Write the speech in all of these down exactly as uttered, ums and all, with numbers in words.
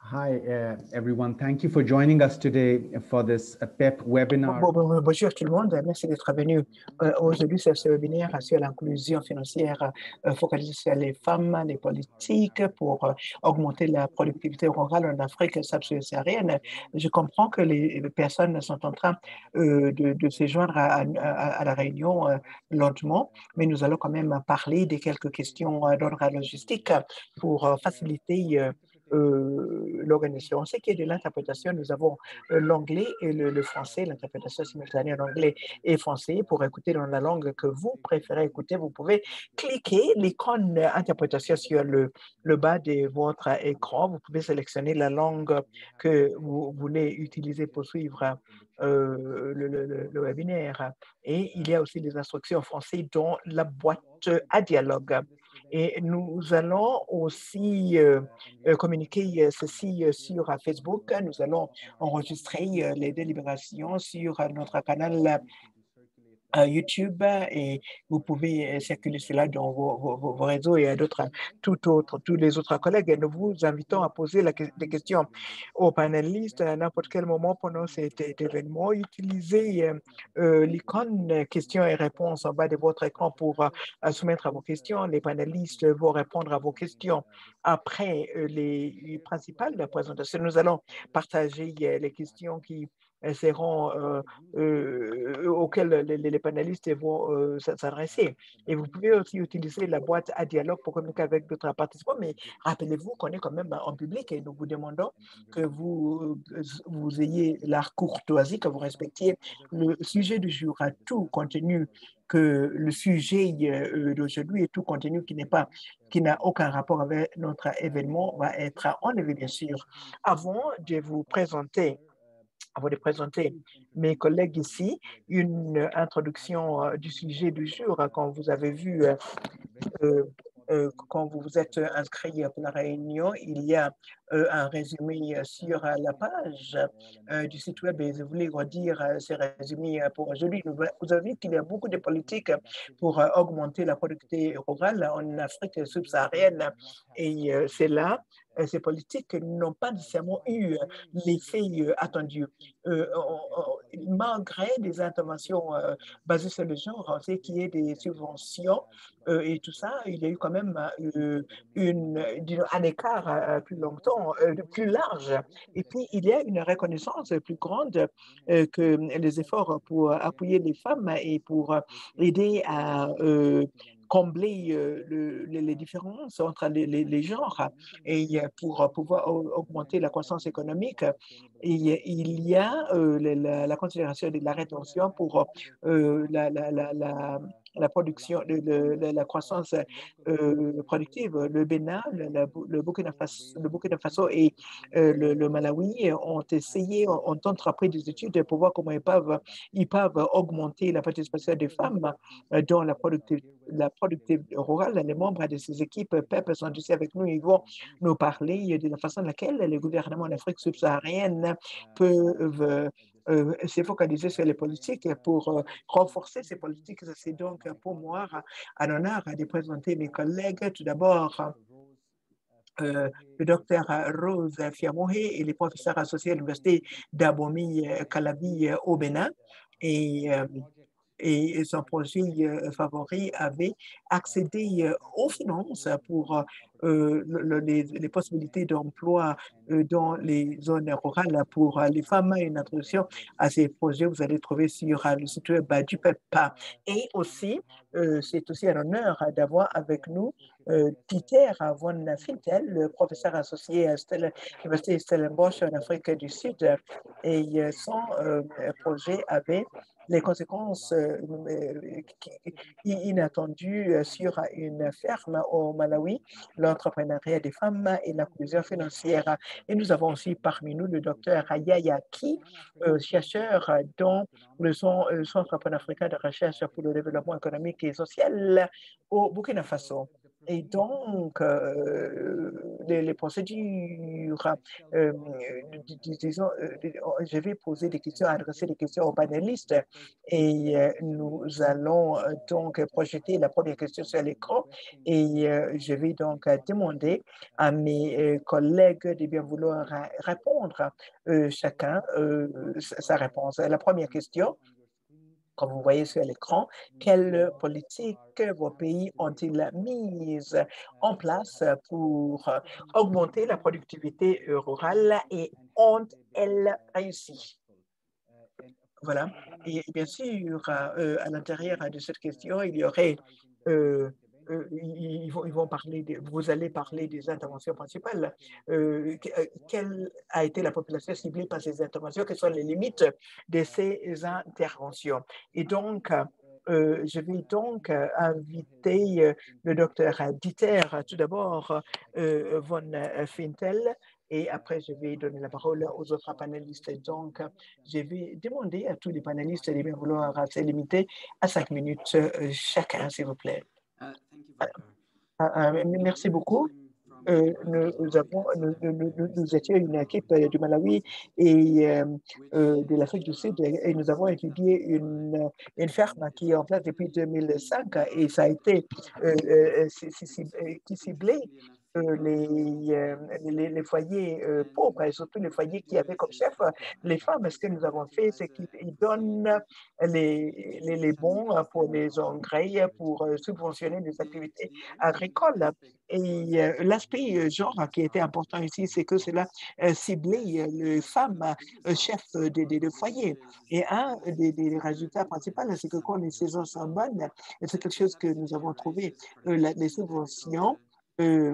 Hi, uh, everyone. Thank you for joining us today for this uh, P E P Bon- webinar. bon- bon- bonjour tout le monde, merci d'être venu euh, aujourd'hui sur ce webinaire sur l'inclusion financière euh, focalisée sur les femmes, les politiques pour euh, augmenter la productivité rurale en Afrique subsaharienne. Je comprends que les personnes sont en train euh, de, de se joindre à, à- à la réunion euh, lentement, mais nous allons quand même parler de quelques questions euh, d'ordre logistique pour euh, faciliter euh, euh, l'organisation. Ce qui est de l'interprétation, nous avons euh, l'anglais et le, le français, l'interprétation simultanée en anglais et français. Pour écouter dans la langue que vous préférez écouter, vous pouvez cliquer l'icône euh, interprétation sur le, le bas de votre écran. Vous pouvez sélectionner la langue que vous voulez utiliser pour suivre euh, le, le- le- le webinaire. Et il y a aussi des instructions en français dans la boîte à dialogue. Et nous allons aussi euh, euh, communiquer euh, ceci euh, sur euh, Facebook. Nous allons enregistrer euh, les délibérations sur euh, notre canal euh, YouTube et vous pouvez euh, circuler cela dans vos, vos- vos- vos réseaux et à d'autres, tout autre, tous les autres collègues. Et nous vous invitons à poser la que- des questions aux panélistes à n'importe quel moment pendant cet é- événement. Utilisez euh, euh, l'icône euh, questions et réponses en bas de votre écran pour euh, euh, soumettre à vos questions. Les panélistes vont répondre à vos questions après euh, les, les principales présentations. Nous allons partager euh, les questions qui euh, seront euh, euh, auxquels les, les- les panélistes vont euh, s- s'adresser. Et vous pouvez aussi utiliser la boîte à dialogue pour communiquer avec d'autres participants, mais rappelez-vous qu'on est quand même en public et nous vous demandons que vous, euh, vous ayez la courtoisie, que vous respectiez le sujet du jour, à tout contenu que le sujet euh, d'aujourd'hui et tout contenu qui n'est pas, qui n'a aucun rapport avec notre événement va être enlevé, bien sûr. Avant de vous présenter avant de présenter mes collègues ici, une introduction euh, du sujet du jour. Quand vous avez vu, euh, euh, euh, quand vous vous êtes inscrit pour la réunion, il y a euh, un résumé euh, sur euh, la page euh, du site web et je voulais redire euh, ce résumé euh, pour aujourd'hui. Vous vous avez vu qu'il y a beaucoup de politiques pour euh, augmenter la productivité rurale en Afrique subsaharienne et euh, c'est là, euh, ces politiques n'ont pas nécessairement eu euh, l'effet euh, attendu. Euh, on- on- malgré des interventions euh, basées sur le genre, on sait qu'il y a des subventions euh, et tout ça, il y a eu quand même euh, une, disons, un écart euh, plus longtemps, euh, plus large. Et puis, il y a une reconnaissance plus grande euh, que les efforts pour appuyer les femmes et pour aider à euh, combler euh, le- les, les différences entre les, les- les genres et euh, pour pouvoir au- augmenter la croissance économique. Et il y a euh, la, la- la considération de la rétention pour euh, la, la, la, la- la production, le- le- la, la croissance euh, productive. Le Bénin, le, le- le Burkina Faso, le Burkina Faso et euh, le, le Malawi ont essayé, ont, ont entrepris des études pour voir comment ils peuvent, ils peuvent augmenter la participation des femmes euh, dans la productivité, la productivité rurale. Les membres de ces équipes P E P sont ici avec nous. Ils vont nous parler de la façon dans laquelle les gouvernements en Afrique subsaharienne peuvent euh, se focaliser sur les politiques pour euh, renforcer ces politiques. C'est donc pour moi un honneur de présenter mes collègues. Tout d'abord, euh, le docteur Rose Fiamohe et les professeurs associés à l'Université d'Abomi Calabi au Bénin. Et euh, et son projet euh, favori avait accédé euh, aux finances pour euh, le, le, les, les, possibilités d'emploi euh, dans les zones rurales pour euh, les femmes. Une introduction à ces projets, vous allez trouver sur euh, le site web du P E P. Et aussi, euh, c'est aussi un honneur d'avoir avec nous euh, Peter von Fintel, le professeur associé à l'Université Stellenbosch en Afrique du Sud. Et euh, son euh, projet avait les conséquences euh, inattendues sur une ferme au Malawi, l'entrepreneuriat des femmes et l'inclusion financière. Et nous avons aussi parmi nous le docteur Yaya Ki, euh, chercheur dans le Centre panafricain de recherche pour le développement économique et social au Burkina Faso. Et donc, euh, les, les procédures, euh, dis- dis- disons, euh, je vais poser des questions, adresser des questions aux panélistes et euh, nous allons euh, donc projeter la première question sur l'écran et euh, je vais donc euh, demander à mes euh, collègues de bien vouloir ra- répondre euh, chacun euh, sa sa réponse. La première question, comme vous voyez sur l'écran, quelles politiques vos pays ont-ils mises en place pour augmenter la productivité rurale et ont-elles réussi? Voilà. Et bien sûr, euh, à l'intérieur de cette question, il y aurait, euh, euh, ils, ils vont, ils vont parler, de, vous allez parler des interventions principales. Euh, que- euh, quelle a été la population ciblée par ces interventions? Quelles sont les limites de ces interventions? Et donc, euh, je vais donc euh, inviter euh, le docteur Dieter, tout d'abord, euh, von Fintel, et après, je vais donner la parole aux autres panélistes. Donc, je vais demander à tous les panélistes de bien vouloir se limiter à cinq minutes euh, chacun, s'il vous plaît. Euh, euh, merci beaucoup. Euh, nous, avons, nous, nous, nous, nous étions une équipe euh, du Malawi et euh, euh, de l'Afrique du Sud et nous avons étudié une, une ferme qui est en place depuis deux mille cinq et ça a été euh, euh, qui ciblait euh, les, euh, les, les foyers euh, pauvres et surtout les foyers qui avaient comme chef les femmes. Ce que nous avons fait, c'est qu'ils donnent les, les, les bons pour les engrais, pour euh, subventionner des activités agricoles. Et euh, l'aspect euh, genre qui était important ici, c'est que cela euh, ciblait euh, les femmes euh, chefs de, de, de foyer. Et un des, des résultats principaux, c'est que quand les saisons sont bonnes, et c'est quelque chose que nous avons trouvé, euh, la, les subventions euh,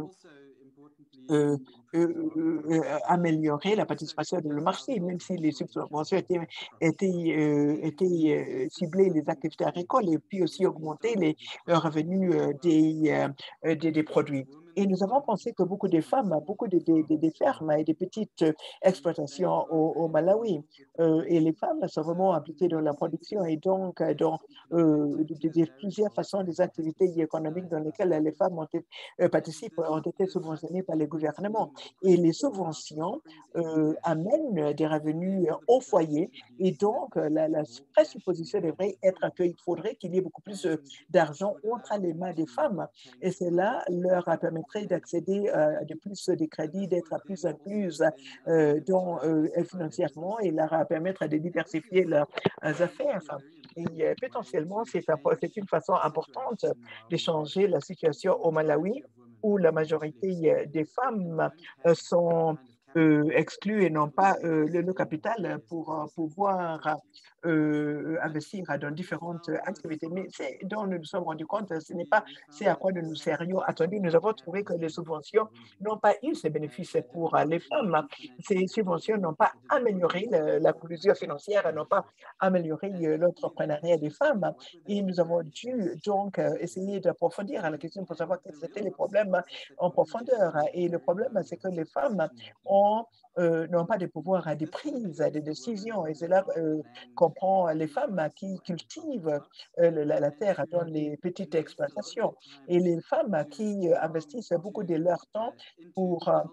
euh, euh, euh, améliorer la participation dans le marché, même si les subventions étaient, étaient, euh, étaient euh, ciblées les activités agricoles et puis aussi augmenter les revenus euh, des, euh, des, des produits. Et nous avons pensé que beaucoup de femmes, beaucoup de, de, de, de fermes et de petites exploitations au, au Malawi, euh, et les femmes sont vraiment impliquées dans la production et donc dans euh, de, de, de plusieurs façons des activités économiques dans lesquelles les femmes ont été, euh, participent, ont été subventionnées par les gouvernements. Et les subventions euh, amènent des revenus au foyer et donc la, la présupposition devrait être qu'il faudrait qu'il y ait beaucoup plus d'argent entre les mains des femmes et cela leur permettrait d'accéder à de plus de crédits, d'être plus incluses euh, dans, euh, financièrement et leur permettre de diversifier leurs affaires. Et euh, potentiellement, c'est une façon importante de changer la situation au Malawi où la majorité des femmes sont euh, exclues et n'ont pas euh, le, le, capital pour euh, pouvoir euh, investir dans différentes activités. Mais dont nous nous sommes rendus compte, ce n'est pas ce à quoi nous nous serions attendus. Nous avons trouvé que les subventions n'ont pas eu ces bénéfices pour les femmes. Ces subventions n'ont pas amélioré l'inclusion financière, n'ont pas amélioré l'entrepreneuriat des femmes. Et nous avons dû donc essayer d'approfondir la question pour savoir quels étaient les problèmes en profondeur. Et le problème, c'est que les femmes ont, euh, n'ont pas de pouvoir de prise, de décision. Et cela euh, comprend les femmes qui cultivent euh, la, la terre dans les petites exploitations et les femmes qui euh, investissent beaucoup de leur temps pour euh,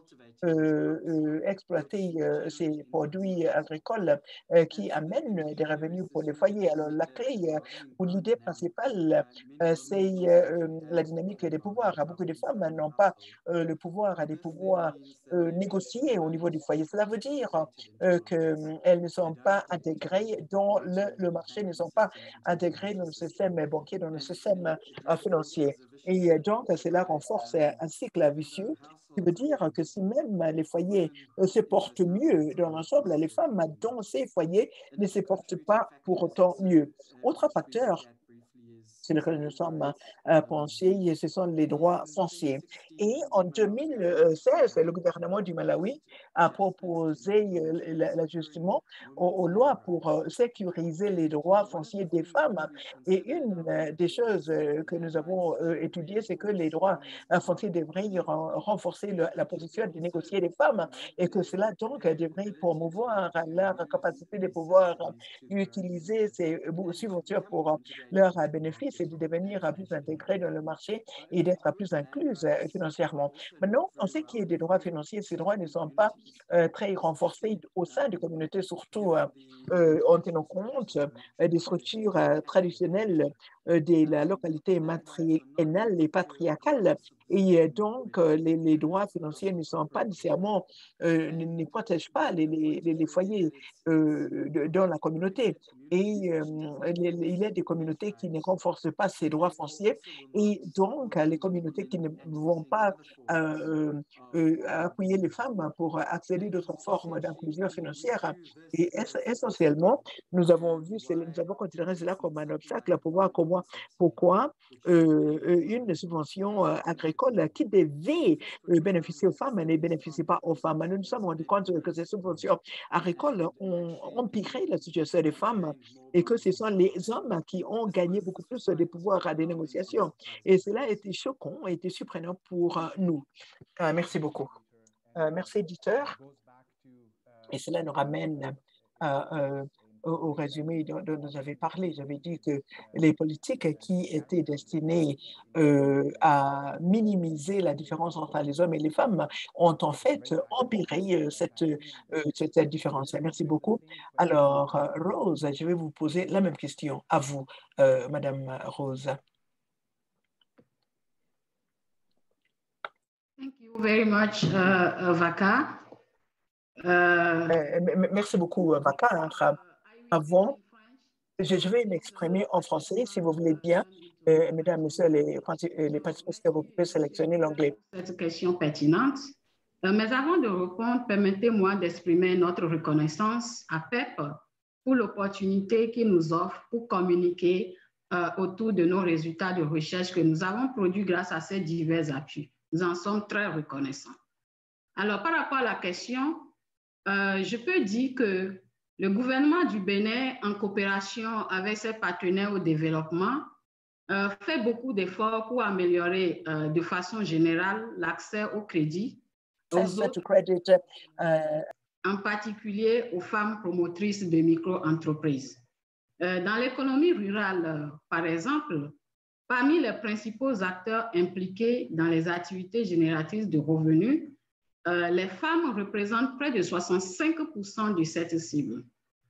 euh, exploiter euh, ces produits agricoles euh, qui amènent des revenus pour les foyers. Alors, la clé euh, ou l'idée principale, euh, c'est euh, la dynamique des pouvoirs. Beaucoup de femmes n'ont pas euh, le pouvoir de pouvoir euh, négocier au niveau du foyer. Cela veut dire euh, qu'elles ne sont pas intégrées dans le, le marché, ne sont pas intégrées dans le système banquier, dans le système euh, financier. Et donc, cela renforce un cycle vicieux qui veut dire que si même les foyers se portent mieux dans l'ensemble, les femmes dans ces foyers ne se portent pas pour autant mieux. Autre facteur sur lequel nous sommes euh, pensés, ce sont les droits fonciers. Et en deux mille seize, le gouvernement du Malawi a proposé l'ajustement aux, aux lois pour sécuriser les droits fonciers des femmes. Et une des choses que nous avons étudiées, c'est que les droits fonciers devraient renforcer le, la position de négocier des femmes et que cela donc devrait promouvoir leur capacité de pouvoir utiliser ces subventions pour leurs bénéfices et de devenir plus intégrés dans le marché et d'être plus incluses financièrement. Maintenant, en ce qui est des droits financiers, ces droits ne sont pas euh, très renforcés au sein des communautés, surtout euh, en tenant compte euh, des structures euh, traditionnelles euh, de la localité matriarcale et patriarcale. Et donc, euh, les, les droits financiers ne sont pas nécessairement, euh, ne, ne protègent pas les, les, les foyers euh, de, dans la communauté. Et euh, il y a des communautés qui ne renforcent pas ces droits fonciers et donc les communautés qui ne vont pas euh, euh, appuyer les femmes pour accéder à d'autres formes d'inclusion financière. Et essentiellement, nous avons vu, nous avons considéré cela comme un obstacle pour voir comment, pourquoi euh, une subvention agricole qui devait bénéficier aux femmes ne bénéficie pas aux femmes. Nous nous sommes rendus compte que ces subventions agricoles ont empiré la situation des femmes et que ce sont les hommes qui ont gagné beaucoup plus de pouvoir à des négociations. Et cela a été choquant, a été surprenant pour nous. Euh, merci beaucoup. Euh, merci, éditeur. Et cela nous ramène à, euh, au, au résumé dont, dont nous avez parlé. J'avais dit que les politiques qui étaient destinées euh, à minimiser la différence entre les hommes et les femmes ont en fait empiré cette, euh, cette, cette différence. Merci beaucoup. Alors, Rose, je vais vous poser la même question à vous, euh, Madame Rose. Thank you very much, uh, Vaka. Uh, Merci beaucoup, Vaka. Avant, je, je vais m'exprimer en français, si vous voulez bien. Euh, mesdames, Messieurs, les, les participants, vous pouvez sélectionner l'anglais. Cette question pertinente. Euh, mais avant de répondre, permettez-moi d'exprimer notre reconnaissance à P E P pour l'opportunité qu'il nous offre pour communiquer euh, autour de nos résultats de recherche que nous avons produits grâce à ces divers appuis. Nous en sommes très reconnaissants. Alors, par rapport à la question, euh, je peux dire que le gouvernement du Bénin, en coopération avec ses partenaires au développement, euh, fait beaucoup d'efforts pour améliorer euh, de façon générale l'accès au crédit, aux autres, credit, uh... en particulier aux femmes promotrices de micro-entreprises. Euh, dans l'économie rurale, euh, par exemple, parmi les principaux acteurs impliqués dans les activités génératrices de revenus, euh, les femmes représentent près de soixante-cinq pour cent de cette cible.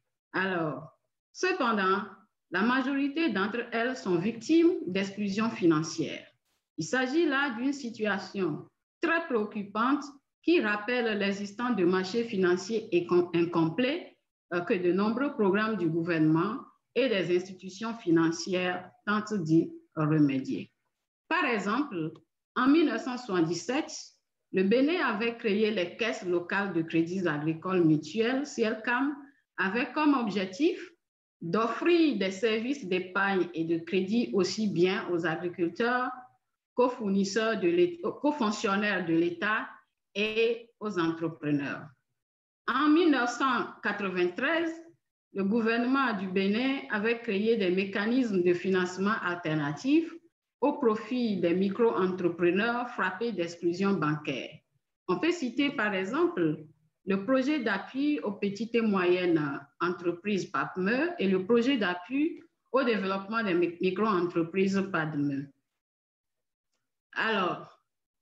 Alors, cependant, la majorité d'entre elles sont victimes d'exclusion financière. Il s'agit là d'une situation très préoccupante qui rappelle l'existence de marchés financiers incomplets euh, que de nombreux programmes du gouvernement et des institutions financières tentent d'y remédier. Par exemple, en mille neuf cent soixante-dix-sept, le Bénin avait créé les caisses locales de crédits agricoles mutuels, C L C A M, avec comme objectif d'offrir des services d'épargne et de crédit aussi bien aux agriculteurs qu'aux fournisseurs de l'État, qu'aux fonctionnaires de l'État et aux entrepreneurs. En mille neuf cent quatre-vingt-treize, le gouvernement du Bénin avait créé des mécanismes de financement alternatifs au profit des micro-entrepreneurs frappés d'exclusion bancaire. On peut citer par exemple le projet d'appui aux petites et moyennes entreprises P A P M E et le projet d'appui au développement des micro-entreprises P A D M E. Alors,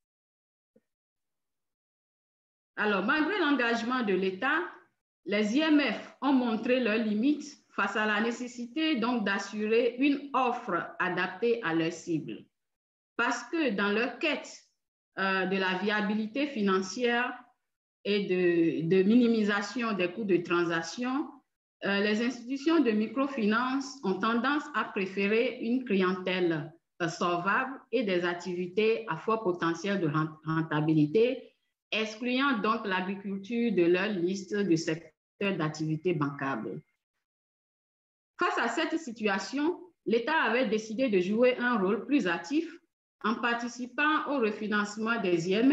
alors malgré l'engagement de l'État, les I M F ont montré leurs limites face à la nécessité donc d'assurer une offre adaptée à leurs cibles. Parce que dans leur quête euh, de la viabilité financière et de, de minimisation des coûts de transaction, euh, les institutions de microfinance ont tendance à préférer une clientèle euh, solvable et des activités à fort potentiel de rentabilité, excluant donc l'agriculture de leur liste de secteurs d'activité bancable. Face à cette situation, l'État avait décidé de jouer un rôle plus actif en participant au refinancement des I M F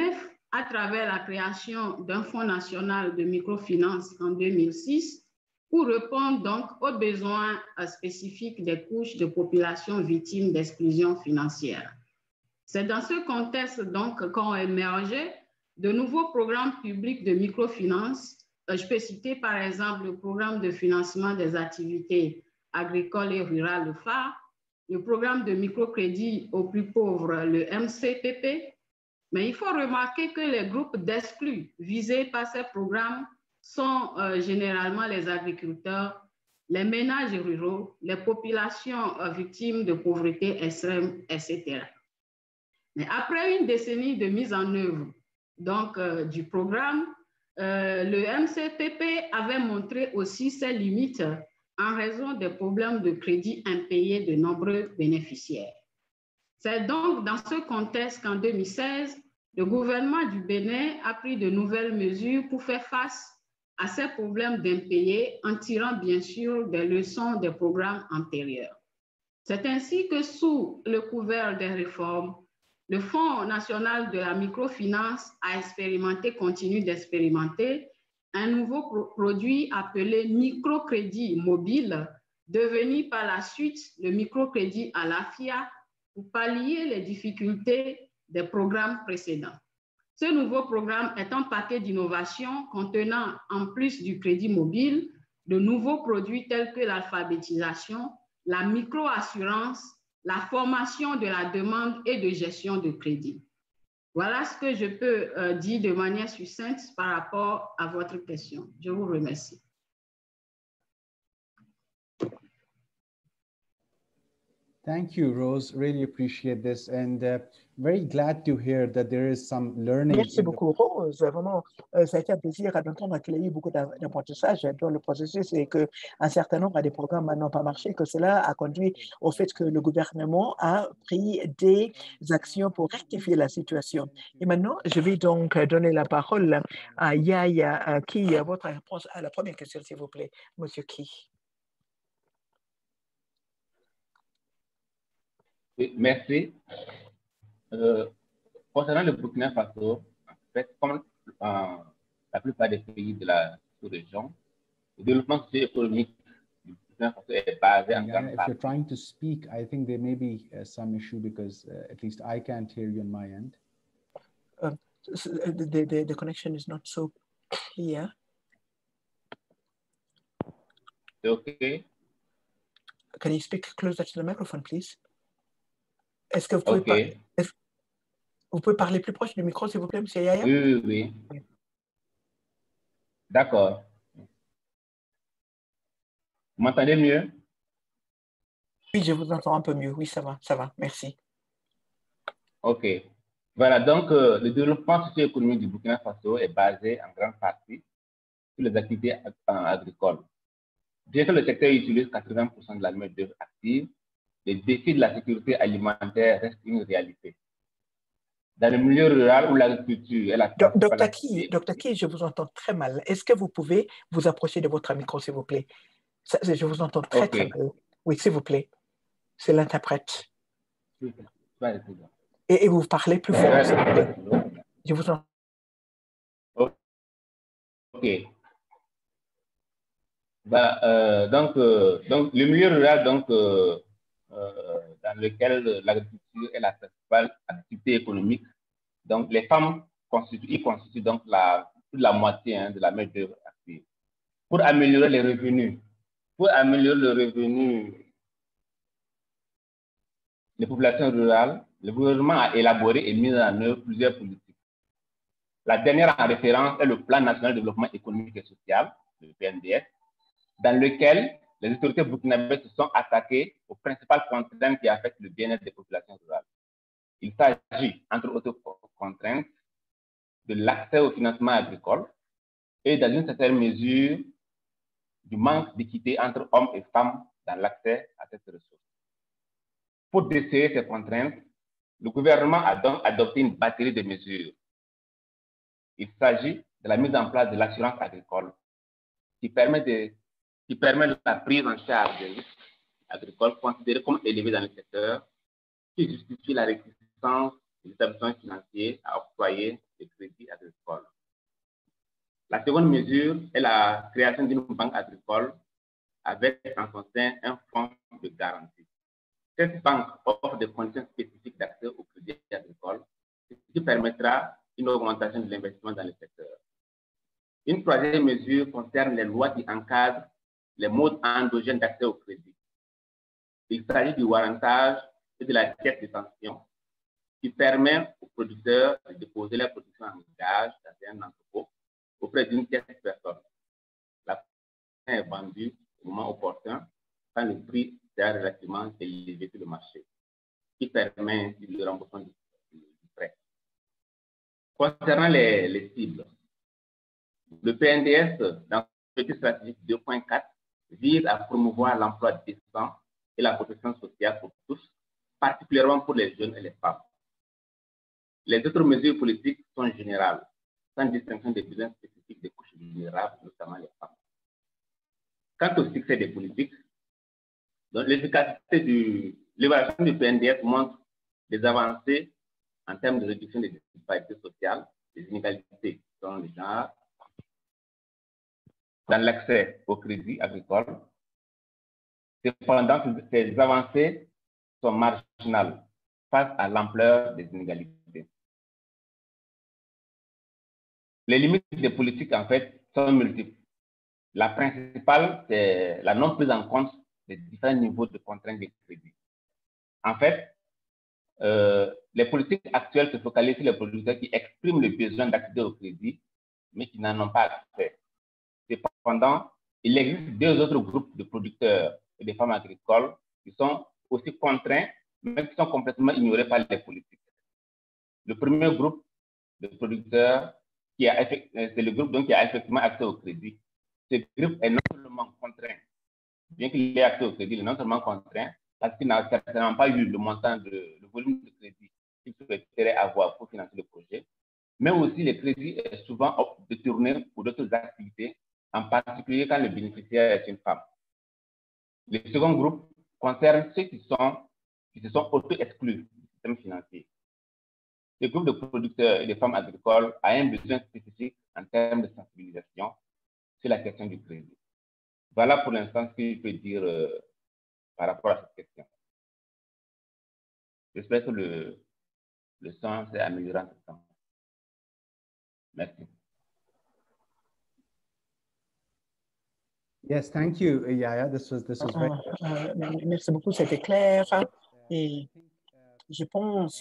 à travers la création d'un Fonds national de microfinance en deux mille six pour répondre donc aux besoins spécifiques des couches de population victimes d'exclusion financière. C'est dans ce contexte donc qu'ont émergé de nouveaux programmes publics de microfinance. Je peux citer par exemple le programme de financement des activités agricoles et rurales, le F A R, le programme de microcrédit aux plus pauvres, le M C P P. Mais il faut remarquer que les groupes d'exclus visés par ces programmes sont euh, généralement les agriculteurs, les ménages ruraux, les populations euh, victimes de pauvreté extrême, et cetera. Mais après une décennie de mise en œuvre donc, euh, du programme, euh, le M C P P avait montré aussi ses limites en raison des problèmes de crédit impayés de nombreux bénéficiaires. C'est donc dans ce contexte qu'en deux mille seize, le gouvernement du Bénin a pris de nouvelles mesures pour faire face à ces problèmes d'impayés en tirant bien sûr des leçons des programmes antérieurs. C'est ainsi que sous le couvert des réformes, le Fonds national de la microfinance a expérimenté, continue d'expérimenter, un nouveau pro produit appelé microcrédit mobile, devenu par la suite le microcrédit à la F I A pour pallier les difficultés des programmes précédents. Ce nouveau programme est un paquet d'innovations contenant, en plus du crédit mobile, de nouveaux produits tels que l'alphabétisation, la microassurance, la formation de la demande et de gestion de crédit. Voilà ce que je peux euh, dire de manière succincte par rapport à votre question. Je vous remercie. Thank you, Rose. Really appreciate this, and uh, very glad to hear that there is some learning. Merci beaucoup, Rose. Vraiment, euh, ça a été un plaisir d'entendre qu'il y a eu beaucoup d'apprentissage dans le processus et qu'un certain nombre de programmes n'ont pas marché, que cela a conduit au fait que le gouvernement a pris des actions pour rectifier la situation. Et maintenant, je vais donc donner la parole à Yaya Ki. Votre réponse à la première question, s'il vous plaît, Monsieur Ki. Oui, merci. Euh, concernant le Burkina Faso, en fait, comme euh, la plupart des pays de la sous-région, le développement socio-économique du Burkina Faso est basé en grande If partie. you're trying to speak, I think there may be uh, some issue because uh, at least I can't hear you on my end. Um, so the, the, the connection is not so clear. Okay. Can you speak closer to the microphone, please? Est-ce que vous pouvez, okay. par... vous pouvez parler plus proche du micro, s'il vous plaît, M. Yaya? Oui, oui, oui. oui. D'accord. Vous m'entendez mieux? Oui, je vous entends un peu mieux. Oui, ça va, ça va. Merci. OK. Voilà, donc euh, le développement socio-économique du Burkina Faso est basé en grande partie sur les activités ag agricoles. Bien que le secteur utilise quatre-vingts pour cent de la main-d'œuvre active, les défis de la sécurité alimentaire restent une réalité. Dans le milieu rural où l'agriculture est la Docteur Ki, Docteur Ki, je vous entends très mal. Est-ce que vous pouvez vous approcher de votre micro, s'il vous plaît? Ça, je vous entends très, okay. très mal. Oui, s'il vous plaît. C'est l'interprète. Et, et vous parlez plus fort, s'il vous plaît. Je vous entends. OK. Bah, euh, donc, euh, donc, le milieu rural, donc, euh, euh, dans lequel l'agriculture est la principale activité économique, donc les femmes constituent, y constituent donc la, plus de la moitié hein, de la main-d'œuvre active. Pour améliorer les revenus, pour améliorer le revenu des populations rurales, le gouvernement a élaboré et mis en œuvre plusieurs politiques. La dernière en référence est le Plan national de développement économique et social, le P N D S, dans lequel les autorités burkinabées se sont attaquées aux principales contraintes qui affectent le bien-être des populations rurales. Il s'agit, entre autres contraintes, de l'accès au financement agricole et, dans une certaine mesure, du manque d'équité entre hommes et femmes dans l'accès à cette ressource. Pour desserrer ces contraintes, le gouvernement a donc adopté une batterie de mesures. Il s'agit de la mise en place de l'assurance agricole qui permet, de, qui permet la prise en charge des risques agricoles considérés comme élevés dans le secteur, qui justifie la réticence des établissements financiers à octroyer et crédit agricole. La seconde mesure est la création d'une banque agricole avec en son sein un fonds de garantie. Cette banque offre des conditions spécifiques d'accès au crédit agricole, ce qui permettra une augmentation de l'investissement dans le secteur. Une troisième mesure concerne les lois qui encadrent les modes endogènes d'accès au crédit. Il s'agit du warrantage et de la caisse de tension qui permet aux producteurs de déposer leur production en gage dans un entrepôt auprès d'une tierce personne. La production est vendue au moment opportun quand le prix est relativement élevé sur le marché, qui permet ainsi le remboursement du, du prêt. Concernant les, les cibles, le P N D S, dans le petit stratégique deux point quatre, vise à promouvoir l'emploi décent et la protection sociale pour tous, particulièrement pour les jeunes et les femmes. Les autres mesures politiques sont générales, sans distinction des besoins spécifiques des couches vulnérables, notamment les femmes. Quant au succès des politiques, l'efficacité de l'évaluation du P N D S montre des avancées en termes de réduction des disparités sociales, des inégalités selon le genre, dans l'accès au crédit agricole. Cependant, ces avancées sont marginales face à l'ampleur des inégalités. Les limites des politiques, en fait, sont multiples. La principale, c'est la non prise en compte des différents niveaux de contraintes de crédit. En fait, euh, les politiques actuelles se focalisent sur les producteurs qui expriment le besoin d'accéder au crédit, mais qui n'en ont pas accès. Cependant, il existe deux autres groupes de producteurs et de femmes agricoles qui sont aussi contraints, mais qui sont complètement ignorés par les politiques. Le premier groupe de producteurs, c'est le groupe donc, qui a effectivement accès au crédit. Ce groupe est non seulement contraint, bien qu'il ait accès au crédit, il est non seulement contraint, parce qu'il n'a certainement pas eu le montant, de, le volume de crédit qu'il souhaiterait avoir pour financer le projet, mais aussi le crédit est souvent détourné pour d'autres activités, en particulier quand le bénéficiaire est une femme. Le second groupe concerne ceux qui, sont, qui se sont auto-exclus du système financier. Ce groupe de producteurs et de femmes agricoles a un besoin spécifique en termes de sensibilisation sur la question du crédit. Voilà pour l'instant ce que je peux dire euh, par rapport à cette question. J'espère que le, le son s'est amélioré en ce temps. Merci. Yes, thank you, Yaya. This was this was very. Uh, uh, merci beaucoup, c'était clair. Et je pense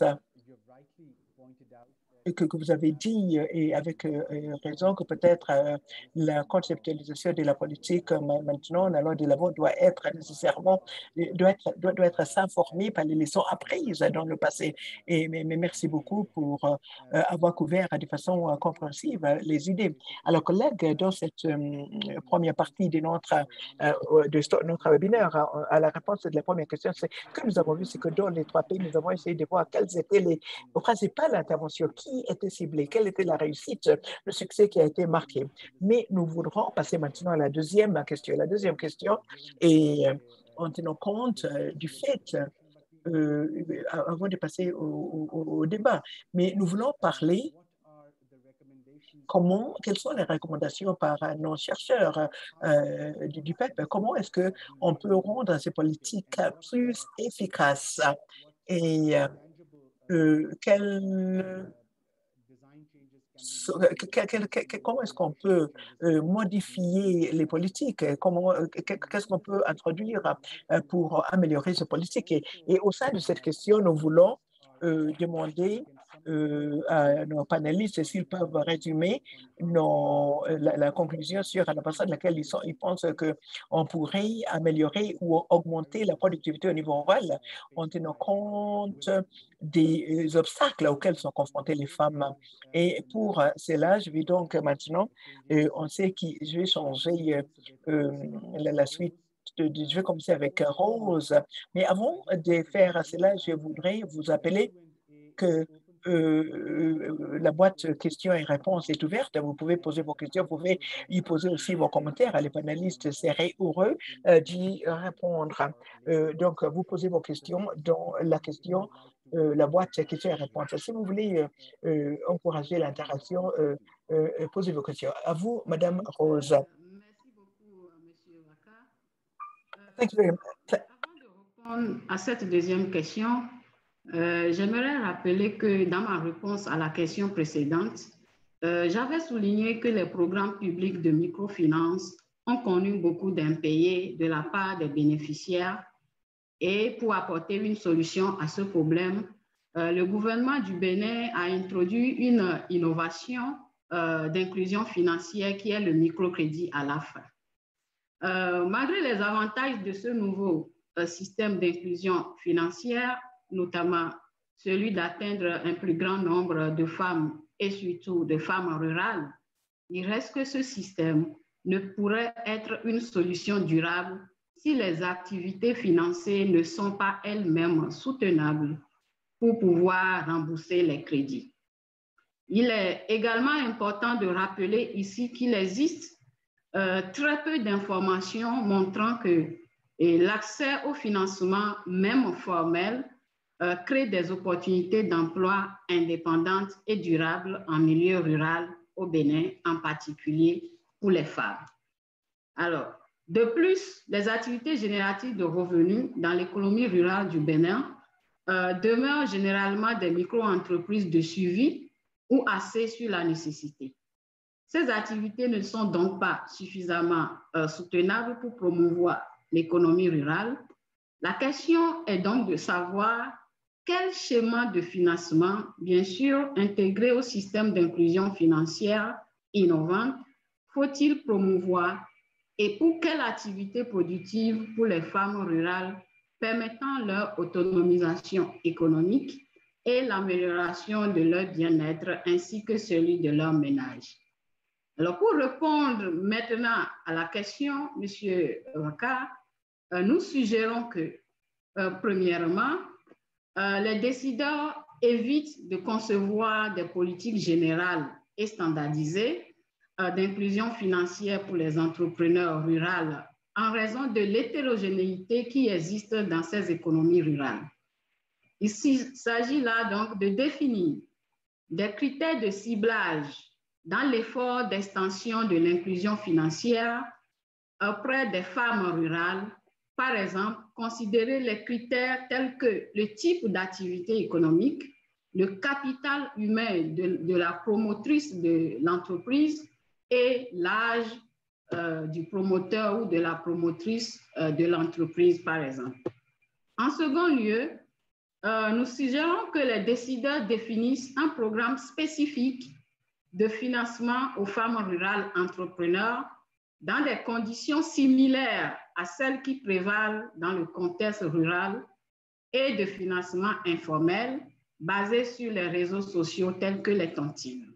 que, que vous avez dit, et avec euh, raison, que peut-être euh, la conceptualisation de la politique euh, maintenant, la loi de l'avant doit être nécessairement, doit être, doit, doit être s'informer par les leçons apprises dans le passé. Et, mais, mais merci beaucoup pour euh, avoir couvert de façon euh, compréhensive les idées. Alors, collègues, dans cette euh, première partie de notre, euh, de notre webinaire, à, à la réponse de la première question, c'est que nous avons vu, c'est que dans les trois pays, nous avons essayé de voir quelles étaient les principales interventions, qui était ciblé, quelle était la réussite, le succès qui a été marqué. Mais nous voudrons passer maintenant à la deuxième question. La deuxième question est en tenant compte euh, du fait, euh, avant de passer au, au, au débat, mais nous voulons parler comment, quelles sont les recommandations par nos chercheurs euh, du, du P E P, comment est-ce qu'on peut rendre ces politiques plus efficaces et euh, quelles comment est-ce qu'on peut euh, modifier les politiques, comment, qu'est-ce qu'on peut introduire euh, pour améliorer ces politiques. Et, et au sein de cette question, nous voulons euh, demander euh, à nos panélistes s'ils peuvent résumer nos, la, la conclusion sur la base de laquelle ils, sont, ils pensent qu'on pourrait améliorer ou augmenter la productivité au niveau rural en tenant compte des obstacles auxquels sont confrontées les femmes. Et pour cela, je vais donc maintenant, euh, on sait que je vais changer euh, la, la suite. De, de, je vais commencer avec Rose. Mais avant de faire cela, je voudrais vous appeler que Euh, la boîte questions et réponses est ouverte. Vous pouvez poser vos questions, vous pouvez y poser aussi vos commentaires. Les panélistes seraient heureux euh, d'y répondre. Euh, donc, vous posez vos questions dans la question euh, la boîte qui fait répondre. Si vous voulez euh, euh, encourager l'interaction, euh, euh, posez vos questions. À vous, Madame Rose. Merci beaucoup, Monsieur Waka. Thank you very much. Avant de répondre à cette deuxième question, euh, j'aimerais rappeler que dans ma réponse à la question précédente, euh, j'avais souligné que les programmes publics de microfinance ont connu beaucoup d'impayés de la part des bénéficiaires. Et pour apporter une solution à ce problème, euh, le gouvernement du Bénin a introduit une innovation euh, d'inclusion financière qui est le microcrédit à la fin. Euh, malgré les avantages de ce nouveau euh, système d'inclusion financière, notamment celui d'atteindre un plus grand nombre de femmes et surtout de femmes rurales, il reste que ce système ne pourrait être une solution durable si les activités financées ne sont pas elles-mêmes soutenables pour pouvoir rembourser les crédits. Il est également important de rappeler ici qu'il existe euh, très peu d'informations montrant que l'accès au financement, même formel, euh, crée des opportunités d'emploi indépendantes et durables en milieu rural au Bénin, en particulier pour les femmes. Alors, de plus, les activités génératives de revenus dans l'économie rurale du Bénin euh, demeurent généralement des micro-entreprises de suivi ou axées sur la nécessité. Ces activités ne sont donc pas suffisamment euh, soutenables pour promouvoir l'économie rurale. La question est donc de savoir quel schéma de financement, bien sûr, intégré au système d'inclusion financière innovante, faut-il promouvoir et pour quelle activité productive pour les femmes rurales permettant leur autonomisation économique et l'amélioration de leur bien-être ainsi que celui de leur ménage. Alors, pour répondre maintenant à la question, M. Waka, euh, nous suggérons que, euh, premièrement, euh, les décideurs évitent de concevoir des politiques générales et standardisées euh, d'inclusion financière pour les entrepreneurs ruraux en raison de l'hétérogénéité qui existe dans ces économies rurales. Il s'agit là donc de définir des critères de ciblage dans l'effort d'extension de l'inclusion financière auprès des femmes rurales. Par exemple, considérer les critères tels que le type d'activité économique, le capital humain de, de la promotrice de l'entreprise et l'âge euh, du promoteur ou de la promotrice euh, de l'entreprise, par exemple. En second lieu, euh, nous suggérons que les décideurs définissent un programme spécifique de financement aux femmes rurales entrepreneurs dans des conditions similaires à celles qui prévalent dans le contexte rural et de financement informel basé sur les réseaux sociaux tels que les tontines.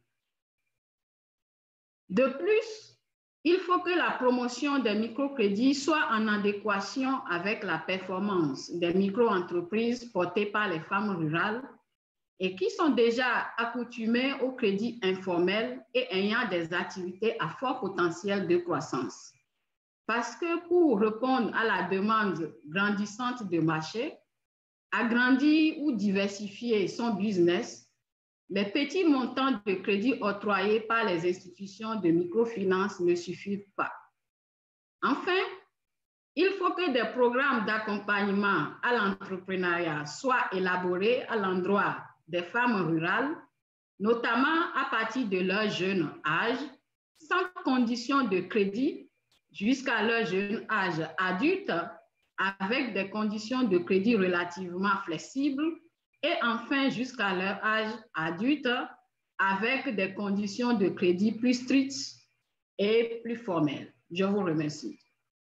De plus, il faut que la promotion des microcrédits soit en adéquation avec la performance des micro-entreprises portées par les femmes rurales et qui sont déjà accoutumées au crédit informel et ayant des activités à fort potentiel de croissance. Parce que pour répondre à la demande grandissante de marché, agrandir ou diversifier son business, les petits montants de crédit octroyés par les institutions de microfinance ne suffisent pas. Enfin, il faut que des programmes d'accompagnement à l'entrepreneuriat soient élaborés à l'endroit des femmes rurales, notamment à partir de leur jeune âge, sans condition de crédit jusqu'à leur jeune âge adulte, avec des conditions de crédit relativement flexibles, et enfin jusqu'à leur âge adulte, avec des conditions de crédit plus strictes et plus formelles. Je vous remercie.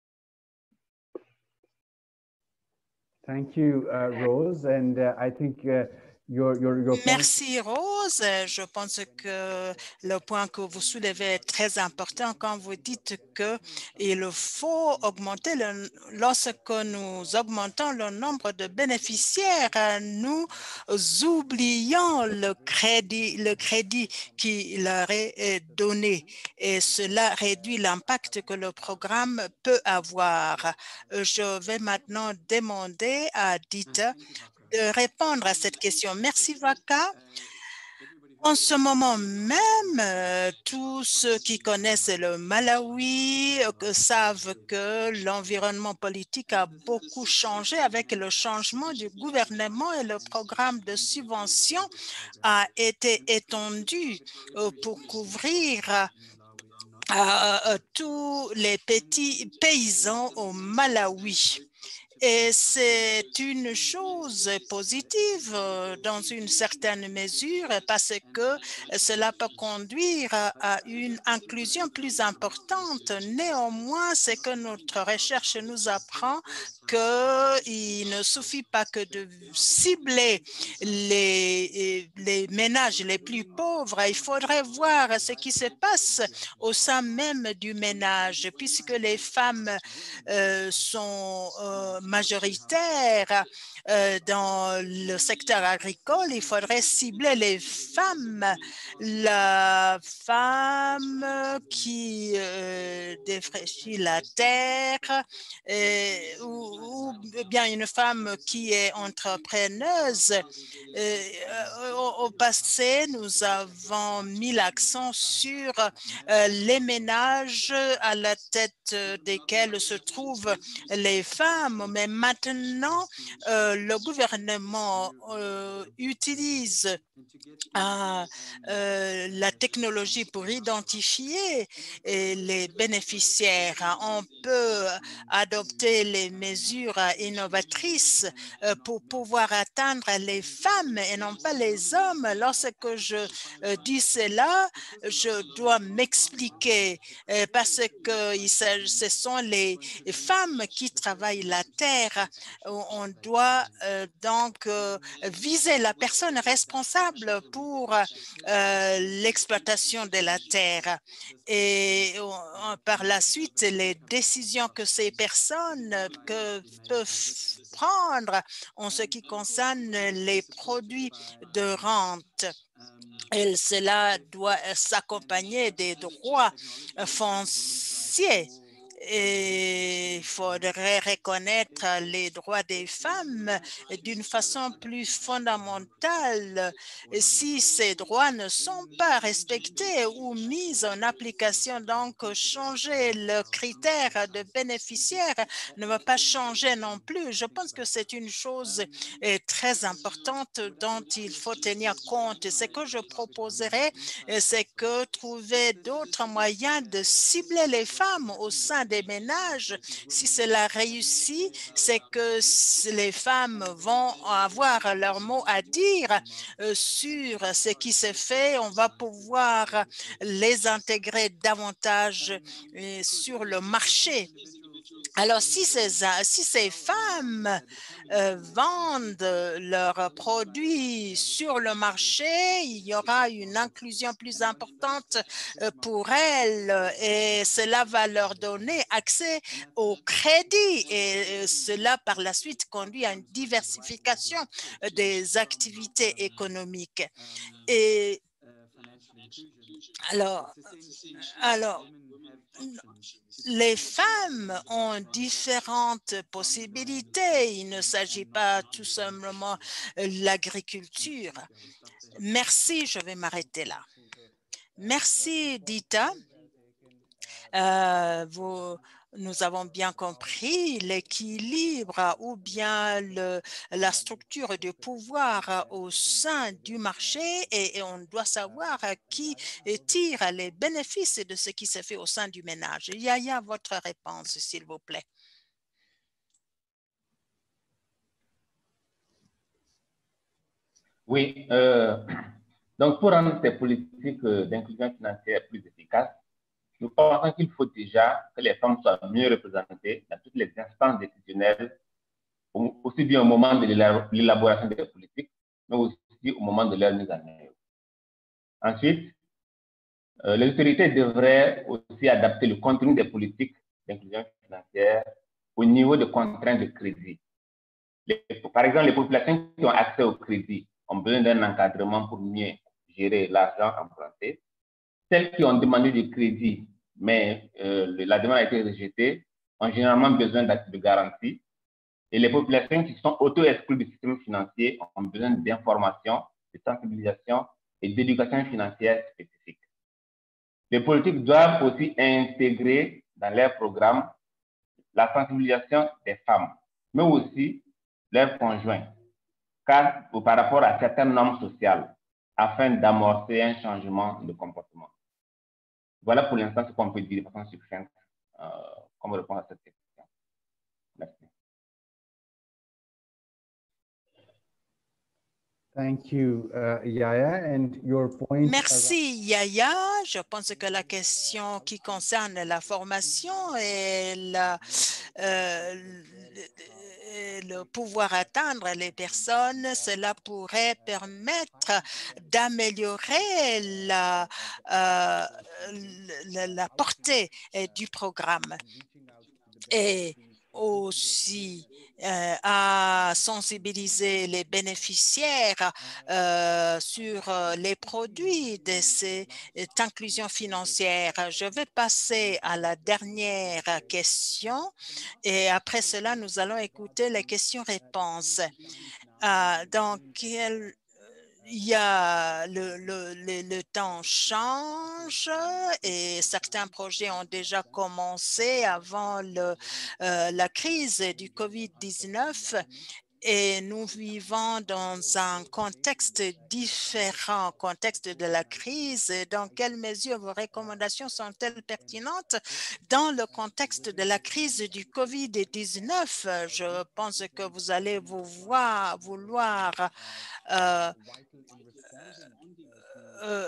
Thank you, uh, Rose. And uh, I think uh, your, your, your point... Merci, Rose. Je pense que le point que vous soulevez est très important quand vous dites qu'il faut augmenter, le, lorsque nous augmentons le nombre de bénéficiaires, nous oublions le crédit, le crédit qui leur est donné et cela réduit l'impact que le programme peut avoir. Je vais maintenant demander à Dita de répondre à cette question. Merci, Vaka. En ce moment même, euh, tous ceux qui connaissent le Malawi euh, savent que l'environnement politique a beaucoup changé avec le changement du gouvernement et le programme de subvention a été étendu euh, pour couvrir euh, euh, tous les petits paysans au Malawi. Et c'est une chose positive dans une certaine mesure parce que cela peut conduire à une inclusion plus importante. Néanmoins, c'est que notre recherche nous apprend qu'il ne suffit pas que de cibler les, les ménages les plus pauvres. Il faudrait voir ce qui se passe au sein même du ménage, puisque les femmes euh, sont euh, majoritaires euh, dans le secteur agricole. Il faudrait cibler les femmes. La femme qui euh, défraîchit la terre euh, ou, ou bien une femme qui est entrepreneuse. Euh, au, au passé, nous avons mis l'accent sur euh, les ménages à la tête desquels se trouvent les femmes, mais maintenant, euh, le gouvernement euh, utilise euh, euh, la technologie pour identifier euh, les bénéficiaires. On peut adopter les mesures innovatrices euh, pour pouvoir atteindre les femmes et non pas les hommes. Lorsque je euh, dis cela, je dois m'expliquer euh, parce que il, ce sont les femmes qui travaillent la terre. On doit euh, donc euh, viser la personne responsable pour euh, l'exploitation de la terre. Et euh, par la suite, les décisions que ces personnes que peuvent prendre en ce qui concerne les produits de rente. Et cela doit s'accompagner des droits fonciers. Et il faudrait reconnaître les droits des femmes d'une façon plus fondamentale. Si ces droits ne sont pas respectés ou mis en application, donc changer le critère de bénéficiaire ne va pas changer non plus. Je pense que c'est une chose très importante dont il faut tenir compte. Ce que je proposerais, c'est que trouver d'autres moyens de cibler les femmes au sein des ménages. Si cela réussit, c'est que les femmes vont avoir leur mot à dire euh, sur ce qui se fait. On va pouvoir les intégrer davantage euh, sur le marché. Alors, si ces, si ces femmes euh, vendent leurs produits sur le marché, il y aura une inclusion plus importante euh, pour elles et cela va leur donner accès au crédit et cela par la suite conduit à une diversification des activités économiques. Et alors, alors les femmes ont différentes possibilités. Il ne s'agit pas tout simplement de l'agriculture. Merci, je vais m'arrêter là. Merci, Dita. Euh, vous, nous avons bien compris l'équilibre ou bien le, la structure de pouvoir au sein du marché et, et on doit savoir qui tire les bénéfices de ce qui se fait au sein du ménage. Yaya, votre réponse, s'il vous plaît. Oui, euh, donc pour rendre ces politiques d'inclusion financière plus efficaces, nous pensons qu'il faut déjà que les femmes soient mieux représentées dans toutes les instances décisionnelles, aussi bien au moment de l'élaboration des politiques, mais aussi au moment de leur mise en œuvre. Ensuite, euh, les autorités devraient aussi adapter le contenu des politiques d'inclusion financière au niveau de contraintes de crédit. Les, par exemple, les populations qui ont accès au crédit ont besoin d'un encadrement pour mieux gérer l'argent emprunté. Celles qui ont demandé du crédit, mais euh, la demande a été rejetée, ont généralement besoin de garantie. Et les populations qui sont auto-exclues du système financier ont besoin d'informations, de sensibilisation et d'éducation financière spécifique. Les politiques doivent aussi intégrer dans leurs programmes la sensibilisation des femmes, mais aussi leurs conjoints, car par rapport à certaines normes sociales, afin d'amorcer un changement de comportement. Voilà pour l'instant ce qu'on peut dire de façon succincte euh, comme réponse à cette question. Merci. Thank you, uh, Yaya, and your point. Merci, Yaya. Je pense que la question qui concerne la formation et la, euh, le, le pouvoir atteindre les personnes, cela pourrait permettre d'améliorer la, euh, la, la portée du programme et aussi euh, à sensibiliser les bénéficiaires euh, sur euh, les produits de cette inclusion financière. Je vais passer à la dernière question et après cela, nous allons écouter les questions-réponses. Euh, dans quel Il y a le, le, le, le temps change et certains projets ont déjà commencé avant le, euh, la crise du COVID dix-neuf et nous vivons dans un contexte différent, contexte de la crise. Dans quelle mesure vos recommandations sont-elles pertinentes dans le contexte de la crise du COVID dix-neuf? Je pense que vous allez vous voir, vouloir euh, Euh,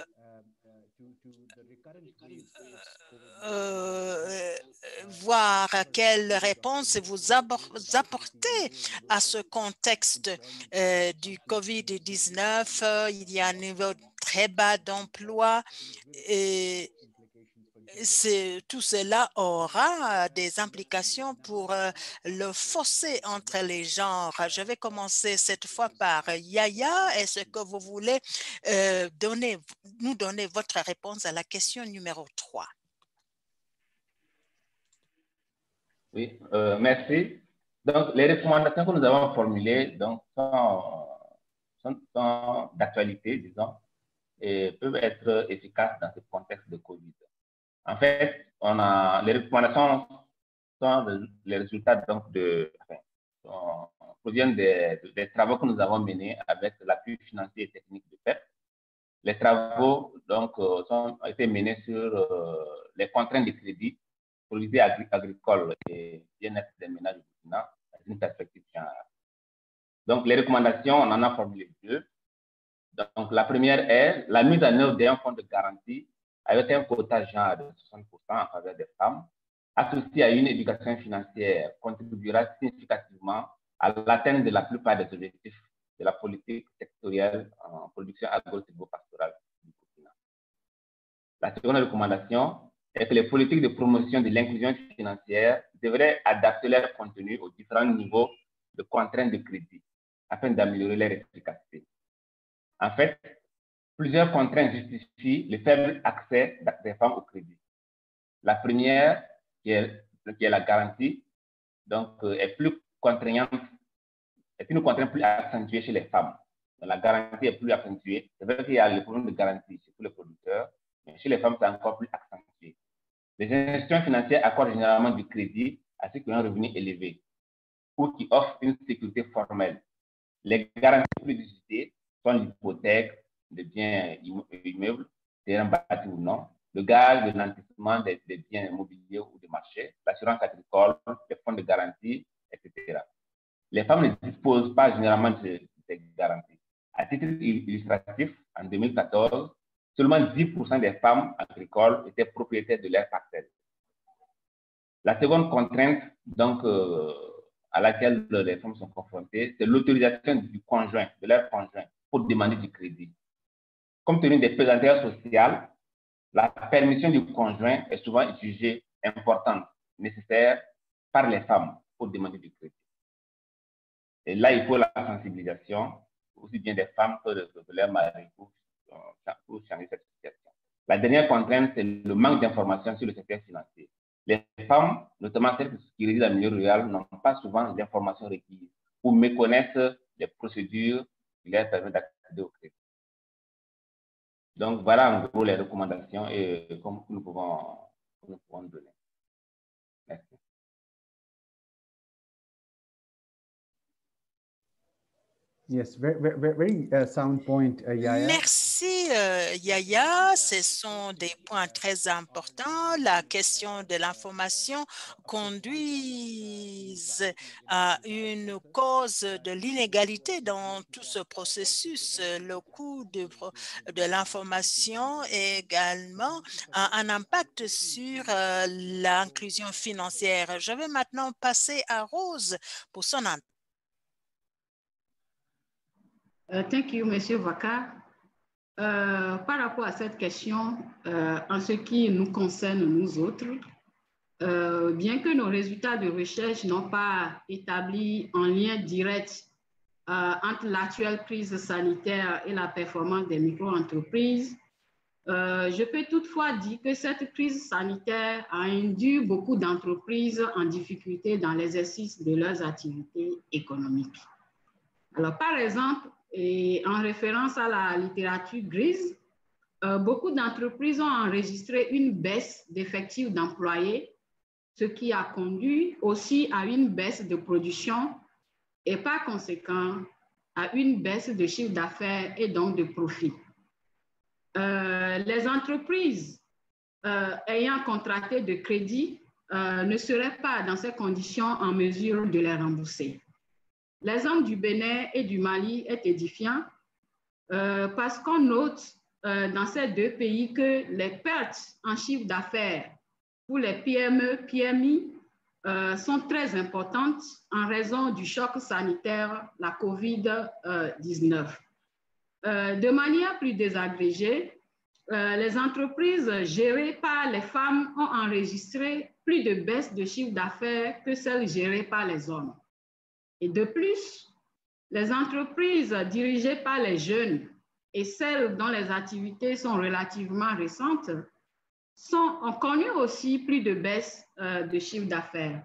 euh, voir quelle réponse vous apportez à ce contexte euh, du COVID dix-neuf. Il y a un niveau très bas d'emploi et tout cela aura des implications pour euh, le fossé entre les genres. Je vais commencer cette fois par Yaya. Est-ce que vous voulez euh, donner, nous donner votre réponse à la question numéro trois? Oui, euh, merci. Donc, les recommandations que nous avons formulées donc, sont, sont, sont d'actualité, disons, et peuvent être efficaces dans ce contexte de COVID. En fait, on a, les recommandations sont les résultats donc de, enfin, sont, proviennent des, des travaux que nous avons menés avec l'appui financier et technique de P E P. Les travaux donc, euh, sont, ont été menés sur euh, les contraintes de crédit pour l'idée agricole et bien-être des ménages du Burkina dans une perspective générale. Donc, les recommandations, on en a formulé deux. Donc, la première est la mise en œuvre d'un fonds de garantie avec un quota genre de soixante pour cent en faveur des femmes, associé à une éducation financière, contribuera significativement à l'atteinte de la plupart des objectifs de la politique sectorielle en production agro-silvopastorale du Burkina. La seconde recommandation est que les politiques de promotion de l'inclusion financière devraient adapter leur contenu aux différents niveaux de contraintes de crédit afin d'améliorer leur efficacité. En fait, plusieurs contraintes justifient le faible accès des femmes au crédit. La première, qui est, qui est la garantie, donc, euh, est plus contraignante, est une contrainte plus accentuée chez les femmes. Donc, la garantie est plus accentuée. C'est vrai qu'il y a le problème de garantie chez tous les producteurs, mais chez les femmes, c'est encore plus accentué. Les institutions financières accordent généralement du crédit à ceux qui ont un revenu élevé ou qui offrent une sécurité formelle. Les garanties plus discutées sont l'hypothèque de biens immeubles, terrain bâti ou non, le gage de l'encaissement des, des biens immobiliers ou des marchés, l'assurance agricole, les fonds de garantie, et cetera. Les femmes ne disposent pas généralement de ces garanties. À titre illustratif, en deux mille quatorze, seulement dix pour cent des femmes agricoles étaient propriétaires de leurs parcelles. La seconde contrainte, donc, euh, à laquelle les femmes sont confrontées, c'est l'autorisation du conjoint, de leur conjoint, pour demander du crédit. Compte tenu des pesanteurs sociales, la permission du conjoint est souvent jugée importante, nécessaire par les femmes pour demander du crédit. Et là, il faut la sensibilisation, aussi bien des femmes que de, de leurs maris pour, pour changer cette situation. La dernière contrainte, c'est le manque d'informations sur le secteur financier. les femmes, notamment celles qui résident dans le milieu rural, n'ont pas souvent l'information requise ou méconnaissent les procédures qui leur permettent d'accéder au crédit. Donc, voilà en gros les recommandations et comme nous pouvons, nous pouvons donner. Merci. Yes, very, very, very uh, sound point, uh, Yaya. Merci, euh, Yaya. Ce sont des points très importants. La question de l'information conduit à une cause de l'inégalité dans tout ce processus. Le coût de, de l'information également a un impact sur euh, l'inclusion financière. Je vais maintenant passer à Rose pour son intervention. Uh, thank you, Monsieur Vaka. Euh, par rapport à cette question, euh, en ce qui nous concerne, nous autres, euh, bien que nos résultats de recherche n'ont pas établi un lien direct euh, entre l'actuelle crise sanitaire et la performance des micro-entreprises, euh, je peux toutefois dire que cette crise sanitaire a induit beaucoup d'entreprises en difficulté dans l'exercice de leurs activités économiques. Alors, par exemple, et en référence à la littérature grise, euh, beaucoup d'entreprises ont enregistré une baisse d'effectifs d'employés, ce qui a conduit aussi à une baisse de production et par conséquent à une baisse de chiffre d'affaires et donc de profit. Euh, les entreprises euh, ayant contracté de crédit euh, ne seraient pas dans ces conditions en mesure de les rembourser. L'exemple du Bénin et du Mali est édifiant euh, parce qu'on note euh, dans ces deux pays que les pertes en chiffre d'affaires pour les P M E, P M I euh, sont très importantes en raison du choc sanitaire, la COVID dix-neuf. Euh, de manière plus désagrégée, euh, les entreprises gérées par les femmes ont enregistré plus de baisse de chiffre d'affaires que celles gérées par les hommes. Et de plus, les entreprises dirigées par les jeunes et celles dont les activités sont relativement récentes sont, ont connu aussi plus de baisse euh, de chiffre d'affaires.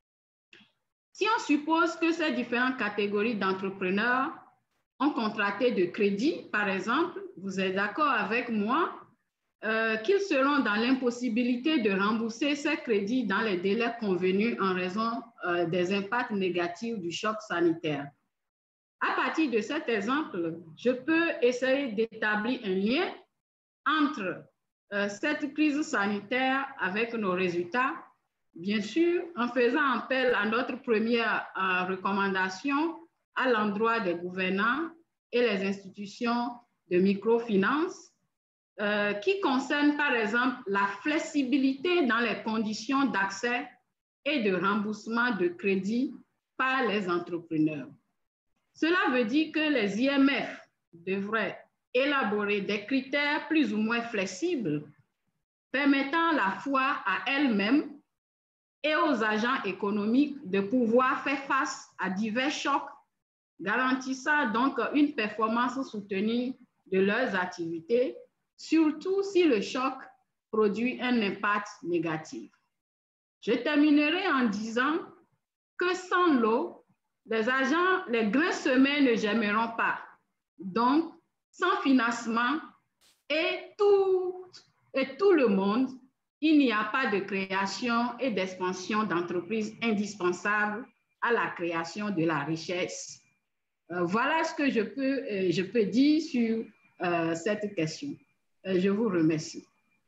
Si on suppose que ces différentes catégories d'entrepreneurs ont contracté de crédit, par exemple, vous êtes d'accord avec moi euh, qu'ils seront dans l'impossibilité de rembourser ces crédits dans les délais convenus en raison euh, des impacts négatifs du choc sanitaire. À partir de cet exemple, je peux essayer d'établir un lien entre euh, cette crise sanitaire avec nos résultats, bien sûr, en faisant appel à notre première euh, recommandation à l'endroit des gouvernants et les institutions de microfinance, Euh, qui concerne par exemple la flexibilité dans les conditions d'accès et de remboursement de crédit par les entrepreneurs. Cela veut dire que les I M F devraient élaborer des critères plus ou moins flexibles permettant à la fois à elles-mêmes et aux agents économiques de pouvoir faire face à divers chocs, garantissant donc une performance soutenue de leurs activités, surtout si le choc produit un impact négatif. Je terminerai en disant que sans l'eau, les agents, les grains semés ne germeront pas. Donc, sans financement et tout, et tout le monde, il n'y a pas de création et d'expansion d'entreprises indispensables à la création de la richesse. Euh, voilà ce que je peux, euh, je peux dire sur euh, cette question. Je vous remercie.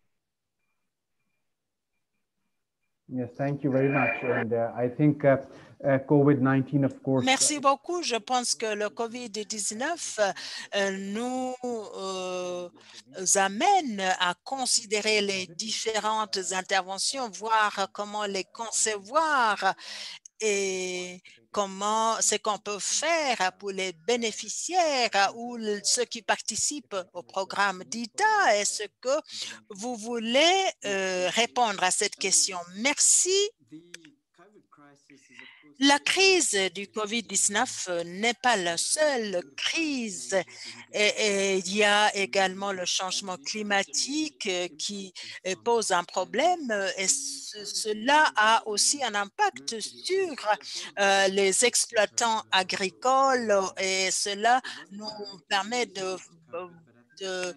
Yes, thank you very much. And uh, I think uh, uh, COVID nineteen, of course. Merci beaucoup. Je pense que le COVID dix-neuf euh, nous euh, amène à considérer les différentes interventions, voir comment les concevoir et comment, ce qu'on peut faire pour les bénéficiaires ou ceux qui participent au programme d'I T A. Est-ce que vous voulez euh, répondre à cette question? Merci. La crise du COVID dix-neuf n'est pas la seule crise. Et, et il y a également le changement climatique qui pose un problème et ce, cela a aussi un impact sur euh, les exploitants agricoles et cela nous permet de, de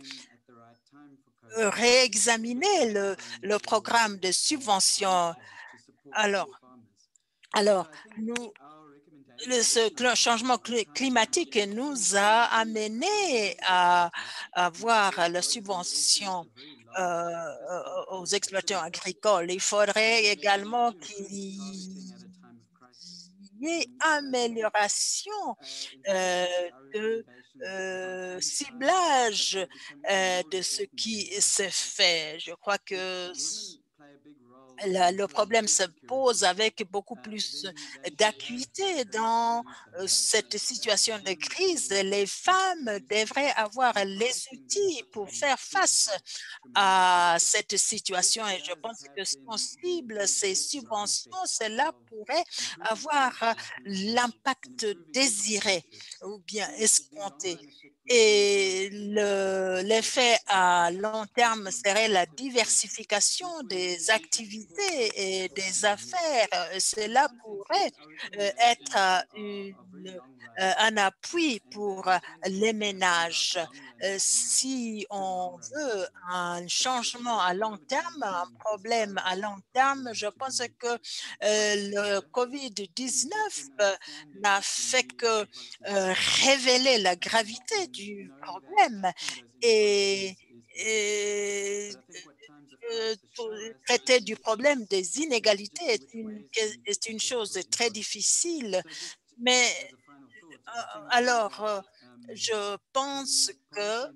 réexaminer le, le programme de subvention. Alors, alors nous, le, ce changement climatique nous a amené à avoir la subvention euh, aux exploitants agricoles. Il faudrait également qu'il y ait amélioration euh, de euh, ciblage euh, de ce qui se fait. Je crois que Le, le problème se pose avec beaucoup plus d'acuité dans cette situation de crise. Les femmes devraient avoir les outils pour faire face à cette situation et je pense que sensible ces subventions, cela pourrait avoir l'impact désiré ou bien escompté. Et l'effet à long terme serait la diversification des activités et des affaires. Cela pourrait euh, être une, euh, un appui pour les ménages. Euh, si on veut un changement à long terme, un problème à long terme, je pense que euh, le COVID dix-neuf euh, n'a fait que euh, révéler la gravité du problème et, et euh, traiter du problème des inégalités est une, est une chose très difficile, mais euh, alors euh, je pense que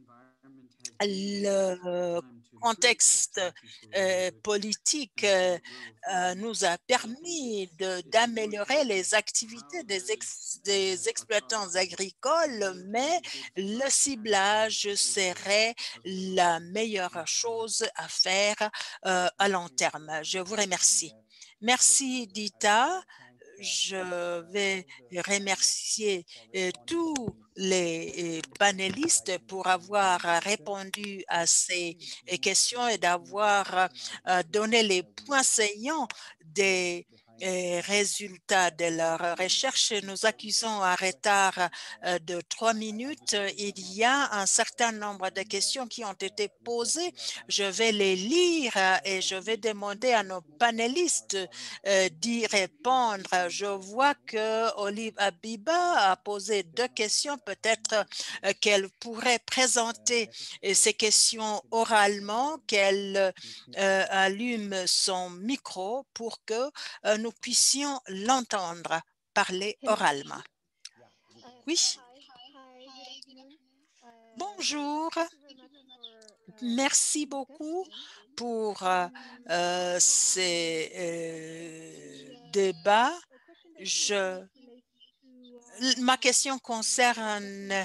le contexte euh, politique euh, euh, nous a permis d'améliorer les activités des, ex, des exploitants agricoles, mais le ciblage serait la meilleure chose à faire euh, à long terme. Je vous remercie. Merci, Dita. Je vais remercier euh, tous les panélistes pour avoir répondu à ces questions et d'avoir euh, donné les points saillants des euh, résultats de leur recherche. Nous accusons un retard euh, de trois minutes. Il y a un certain nombre de questions qui ont été posées. Je vais les lire et je vais demander à nos panélistes euh, d'y répondre. Je vois que Olive Abiba a posé deux questions. Peut-être euh, qu'elle pourrait présenter euh, ces questions oralement, qu'elle euh, allume son micro pour que euh, nous puissions l'entendre parler oralement. Oui. Bonjour. Merci beaucoup pour euh, ces euh, débats. Je, ma question concerne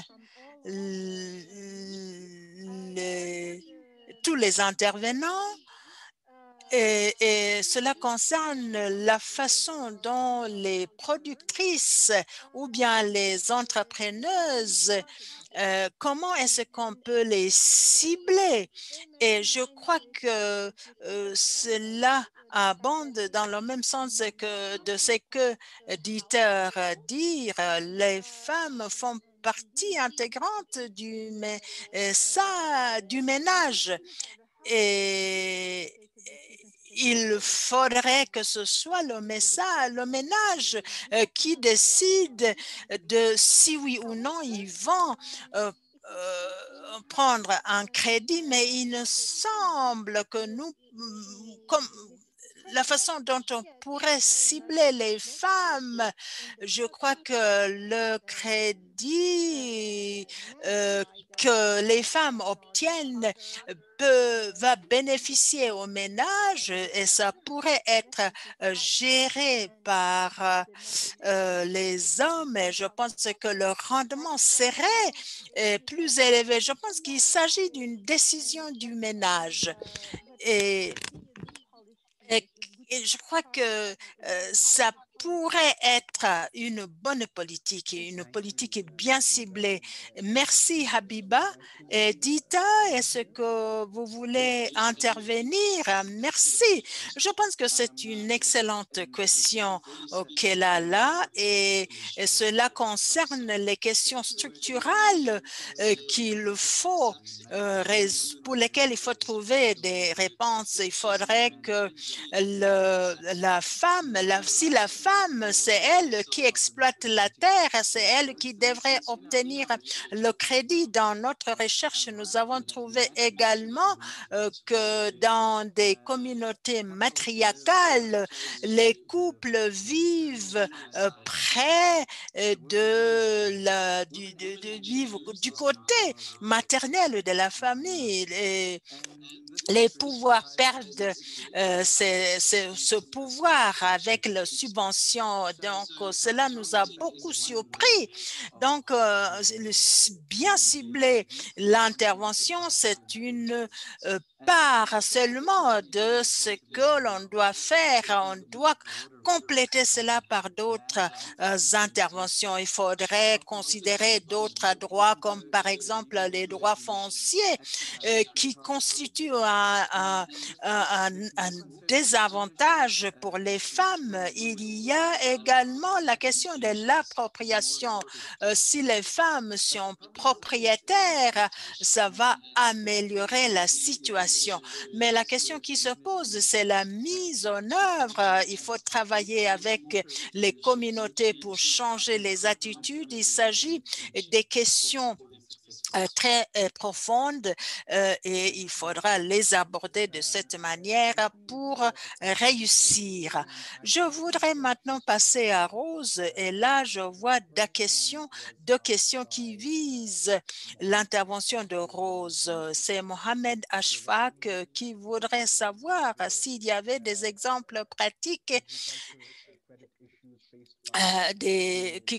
les, tous les intervenants et, et cela concerne la façon dont les productrices ou bien les entrepreneuses, euh, comment est-ce qu'on peut les cibler? Et je crois que euh, cela abonde dans le même sens que de ce que Dieter dit. Les femmes font partie intégrante du, mais, ça, du ménage et il faudrait que ce soit le, message, le ménage euh, qui décide de si oui ou non ils vont euh, euh, prendre un crédit, mais il me semble que nous, comme la façon dont on pourrait cibler les femmes, je crois que le crédit euh, que les femmes obtiennent peut, va bénéficier aux ménages et ça pourrait être euh, géré par euh, les hommes et je pense que le rendement serait euh, plus élevé. Je pense qu'il s'agit d'une décision du ménage et Et, et je crois que euh, ça pourrait être une bonne politique, une politique bien ciblée. Merci Habiba. Et Dita, est-ce que vous voulez intervenir? Merci. Je pense que c'est une excellente question qu'elle a là et, et cela concerne les questions structurelles euh, qu'il faut, euh, pour lesquelles il faut trouver des réponses. Il faudrait que le, la femme, la, si la femme, c'est elle qui exploite la terre, c'est elle qui devrait obtenir le crédit. Dans notre recherche, nous avons trouvé également euh, que dans des communautés matriarcales, les couples vivent euh, près de la, du, de, de, vivre du côté maternel de la famille. Et les pouvoirs perdent euh, ce, ce, ce pouvoir avec la subvention. Donc, cela nous a beaucoup surpris. Donc, euh, bien cibler l'intervention, c'est une euh, part seulement de ce que l'on doit faire. On doit compléter cela par d'autres euh, interventions. Il faudrait considérer d'autres droits comme par exemple les droits fonciers euh, qui constituent un, un, un, un désavantage pour les femmes. Il y a également la question de l'appropriation. Euh, si les femmes sont propriétaires, ça va améliorer la situation. Mais la question qui se pose, c'est la mise en œuvre. Il faut travailler avec les communautés pour changer les attitudes. Il s'agit des questions Euh, très euh, profondes euh, et il faudra les aborder de cette manière pour euh, réussir. Je voudrais maintenant passer à Rose et là je vois deux questions, deux questions qui visent l'intervention de Rose. C'est Mohamed Ashfaq euh, qui voudrait savoir s'il y avait des exemples pratiques euh, des, qui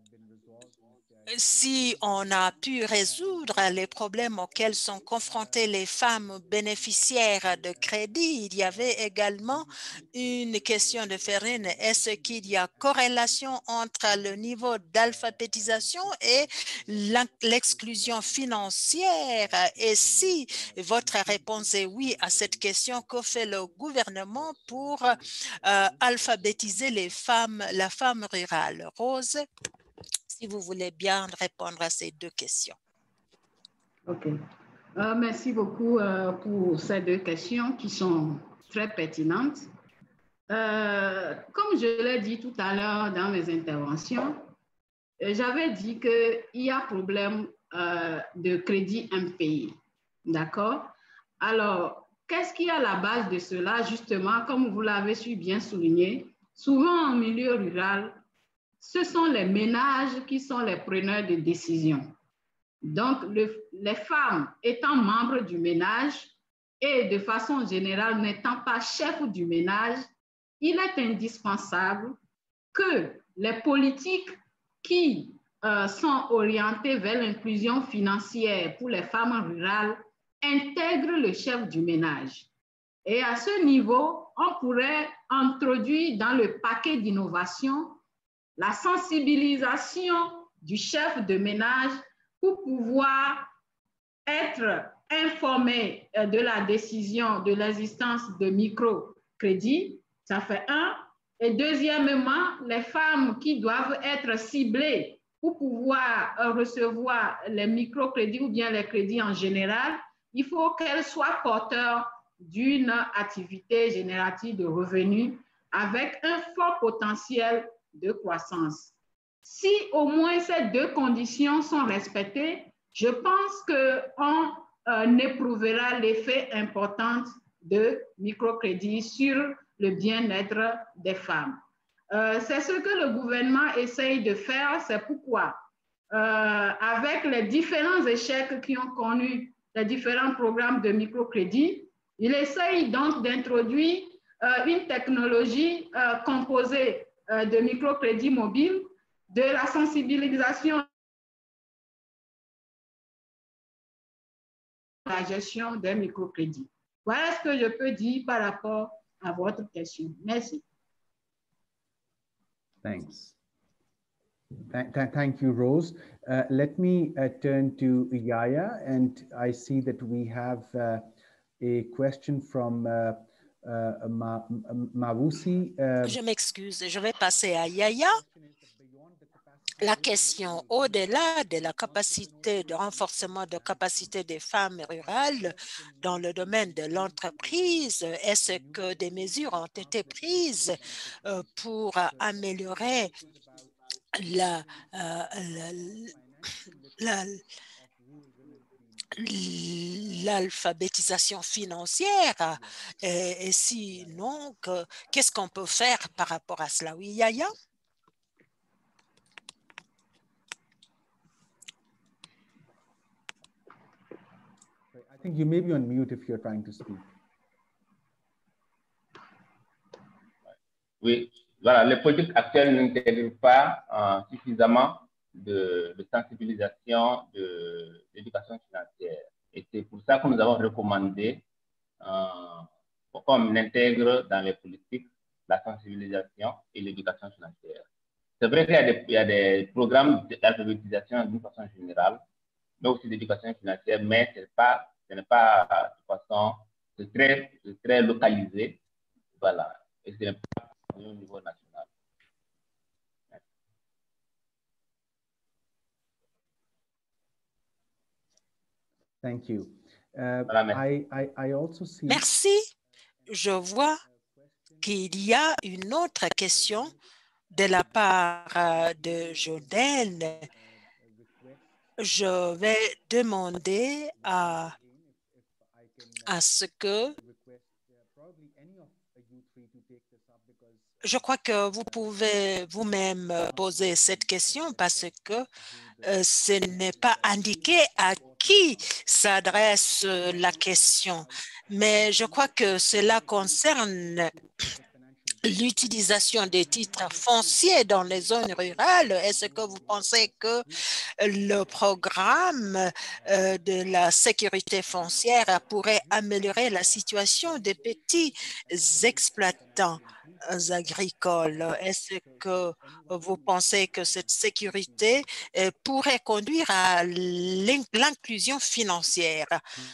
si on a pu résoudre les problèmes auxquels sont confrontées les femmes bénéficiaires de crédit, il y avait également une question de Ferrine. Est-ce qu'il y a corrélation entre le niveau d'alphabétisation et l'exclusion financière? Et si votre réponse est oui à cette question, que fait le gouvernement pour euh, alphabétiser les femmes, la femme rurale? Rose? Si vous voulez bien répondre à ces deux questions. OK. Euh, merci beaucoup euh, pour ces deux questions qui sont très pertinentes. Euh, comme je l'ai dit tout à l'heure dans mes interventions, euh, j'avais dit qu'il y a problème euh, de crédit impayé. D'accord? Alors, qu'est-ce qui est à la base de cela? Justement, comme vous l'avez su bien souligner, souvent en milieu rural, ce sont les ménages qui sont les preneurs de décision. Donc, le, les femmes étant membres du ménage et de façon générale n'étant pas chef du ménage, il est indispensable que les politiques qui euh, sont orientées vers l'inclusion financière pour les femmes rurales intègrent le chef du ménage. Et à ce niveau, on pourrait introduire dans le paquet d'innovation la sensibilisation du chef de ménage pour pouvoir être informé de la décision de l'existence de microcrédits, ça fait un. Et deuxièmement, les femmes qui doivent être ciblées pour pouvoir recevoir les microcrédits ou bien les crédits en général, il faut qu'elles soient porteurs d'une activité générative de revenus avec un fort potentiel de croissance. Si au moins ces deux conditions sont respectées, je pense qu'on euh, éprouvera l'effet important de microcrédit sur le bien-être des femmes. Euh, c'est ce que le gouvernement essaye de faire, c'est pourquoi, euh, avec les différents échecs qui ont connu les différents programmes de microcrédit, il essaye donc d'introduire euh, une technologie euh, composée euh, de microcrédit mobile, de la sensibilisation à la gestion des microcrédits. Voilà ce que je peux dire par rapport à votre question. Merci. Thanks. Th th thank you, Rose. Uh, let me uh, turn to Yaya, and I see that we have uh, a question from uh, uh, Ma Mawusi. Uh, Je m'excuse, je vais passer à Yaya. La question, au-delà de la capacité de renforcement de capacité des femmes rurales dans le domaine de l'entreprise, est-ce que des mesures ont été prises euh, pour améliorer la, euh, la, la l'alphabétisation financière et, et sinon, qu'est-ce qu'on peut faire par rapport à cela? Oui, Yaya? I think you may be on mute if you're trying to speak. Oui, voilà, les politiques actuelles n'intègrent pas euh, suffisamment de, de sensibilisation de l'éducation financière. Et c'est pour ça que nous avons recommandé euh, qu'on intègre dans les politiques la sensibilisation et l'éducation financière. C'est vrai qu'il y a des, il y a des programmes d'alphabétisation d'une façon générale, mais aussi d'éducation financière, mais ce n'est pas, ce n'est pas de façon, c'est très, très localisé, voilà, et ce n'est pas au niveau national. Thank you. Uh, Voilà, merci. I, I, I also see... Merci. Je vois qu'il y a une autre question de la part de Jordan. Je vais demander à, à ce que je crois que vous pouvez vous-même poser cette question parce que euh, ce n'est pas indiqué à qui s'adresse la question, mais je crois que cela concerne l'utilisation des titres fonciers dans les zones rurales. Est-ce que vous pensez que le programme euh, de la sécurité foncière pourrait améliorer la situation des petits exploitants agricoles? Est-ce que vous pensez que cette sécurité euh, pourrait conduire à l'inclusion financière?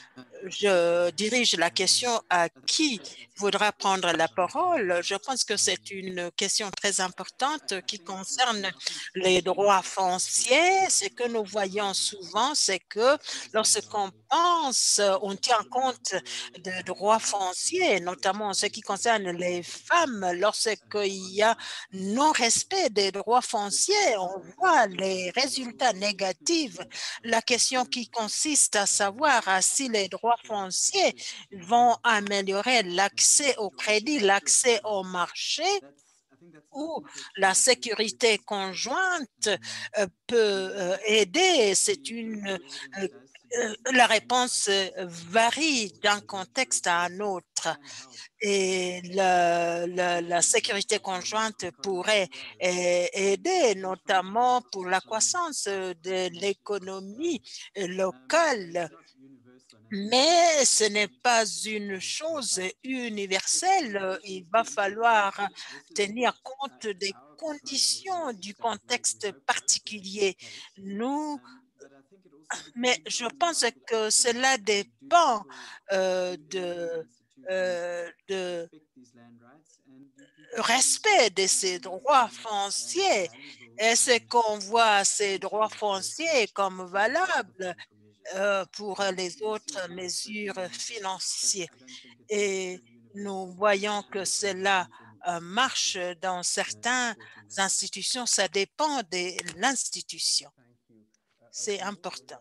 Je dirige la question à qui voudra prendre la parole. Je pense que c'est une question très importante qui concerne les droits fonciers. Ce que nous voyons souvent, c'est que lorsqu'on pense, on tient compte de droits fonciers, notamment en ce qui concerne les femmes. Lorsqu'il y a non-respect des droits fonciers, on voit les résultats négatifs. La question qui consiste à savoir si les droits fonciers vont améliorer l'accès au crédit, l'accès au marché, où la sécurité conjointe euh, peut euh, aider. C'est une euh, euh, la réponse varie d'un contexte à un autre. Et la, la, la sécurité conjointe pourrait euh, aider, notamment pour la croissance de l'économie locale. Mais ce n'est pas une chose universelle. Il va falloir tenir compte des conditions du contexte particulier. Nous, mais je pense que cela dépend euh, de, euh, de respect de ces droits fonciers. Est-ce qu'on voit ces droits fonciers comme valables euh, pour les autres mesures financières? Et nous voyons que cela euh, marche dans certaines institutions. Ça dépend de l'institution. C'est important.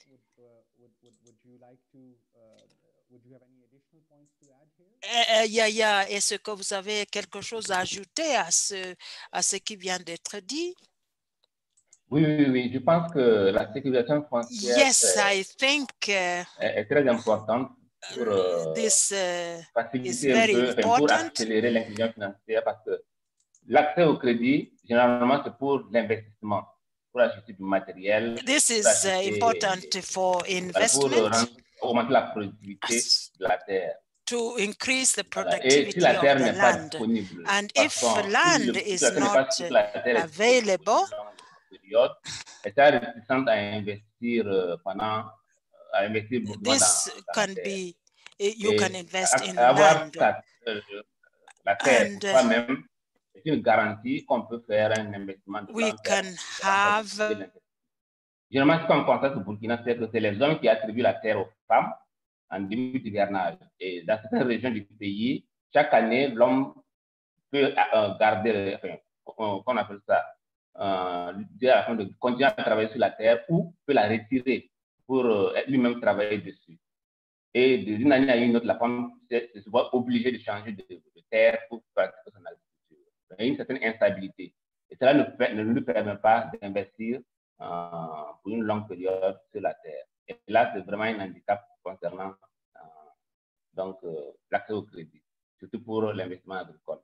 Euh, Yaya, est-ce que vous avez quelque chose à ajouter à ce, à ce qui vient d'être dit? Oui, oui, oui. Je pense que la sécurisation foncière Yes, est, I think uh, est, est très importante pour euh, this uh, is faciliter un very peu, enfin, pour important. accélérer l'inclusion financière parce que l'accès au crédit, généralement, c'est pour l'investissement, pour acheter du matériel, This pour, is uh, acheter, important for voilà, pour investment. rendre, augmenter la productivité de la terre. to increase the Voilà. Et si productivity la of terre the n'est pas land. disponible, And de toute if façon, si land le- si is la terre n'est pas- not si la terre est disponible pour available, une longue période, elle sera réticente à investir euh, pendant, à investir beaucoup dans, this dans la can terre. be, you Et can invest a- in avoir land. sa- euh, la terre And pour uh, soi-même, c'est une garantie qu'on peut faire un investissement de we long terme. can Et en have faciliter l'investissement. Généralement, ce qu'on constate au Burkina, c'est que c'est les hommes qui attribuent la terre aux femmes en début d'hivernage. Et dans certaines régions du pays, chaque année, l'homme peut euh, garder, enfin, qu'on appelle ça, euh, afin de continuer à travailler sur la terre ou peut la retirer pour euh, lui-même travailler dessus. Et d'une année à une autre, la femme se voit obligée de changer de, de terre pour pratiquer son agriculture. Il y a une certaine instabilité. Et cela ne, ne lui permet pas d'investir euh, pour une longue période sur la terre. Et là, c'est vraiment un handicap concernant euh, donc euh, l'accès au crédit, surtout pour l'investissement agricole.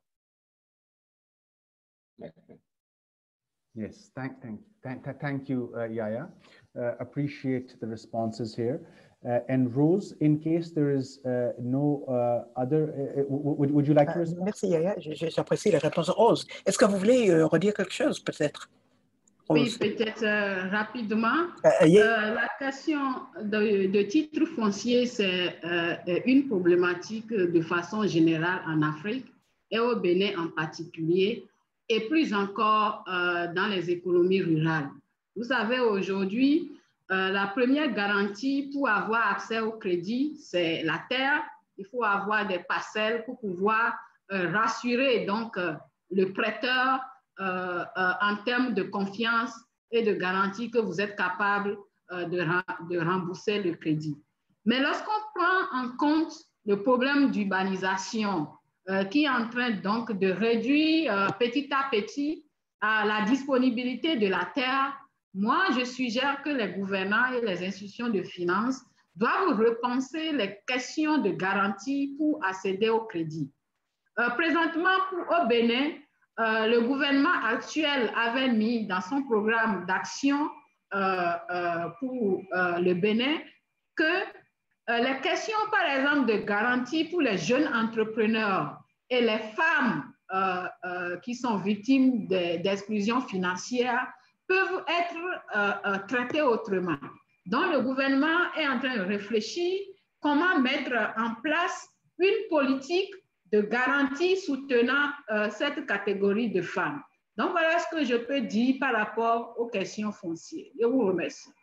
Merci. Yes, thank, thank, thank, thank you, uh, Yaya. Uh, appreciate the responses here. Uh, and Rose, in case there is uh, no uh, other, uh, would, would you like to respond? Merci, Yaya. J'apprécie la réponse. Rose, est-ce que vous voulez euh, redire quelque chose, peut-être? Oui, peut-être euh, rapidement. Uh, yeah. euh, la question de, de titre foncier, c'est euh, une problématique de façon générale en Afrique et au Bénin en particulier, et plus encore euh, dans les économies rurales. Vous savez, aujourd'hui, euh, la première garantie pour avoir accès au crédit, c'est la terre. Il faut avoir des parcelles pour pouvoir euh, rassurer donc euh, le prêteur euh, euh, en termes de confiance et de garantie que vous êtes capable euh, de, de rembourser le crédit. Mais lorsqu'on prend en compte le problème d'urbanisation, Euh, qui est en train donc de réduire euh, petit à petit euh, la disponibilité de la terre, moi, je suggère que les gouvernants et les institutions de finances doivent repenser les questions de garantie pour accéder au crédit. Euh, présentement, pour, au Bénin, euh, le gouvernement actuel avait mis dans son programme d'action euh, euh, pour euh, le Bénin que Euh, les questions, par exemple, de garantie pour les jeunes entrepreneurs et les femmes euh, euh, qui sont victimes d'exclusion de, financière peuvent être euh, euh, traitées autrement. Donc, le gouvernement est en train de réfléchir comment mettre en place une politique de garantie soutenant euh, cette catégorie de femmes. Donc, voilà ce que je peux dire par rapport aux questions foncières. Je vous remercie.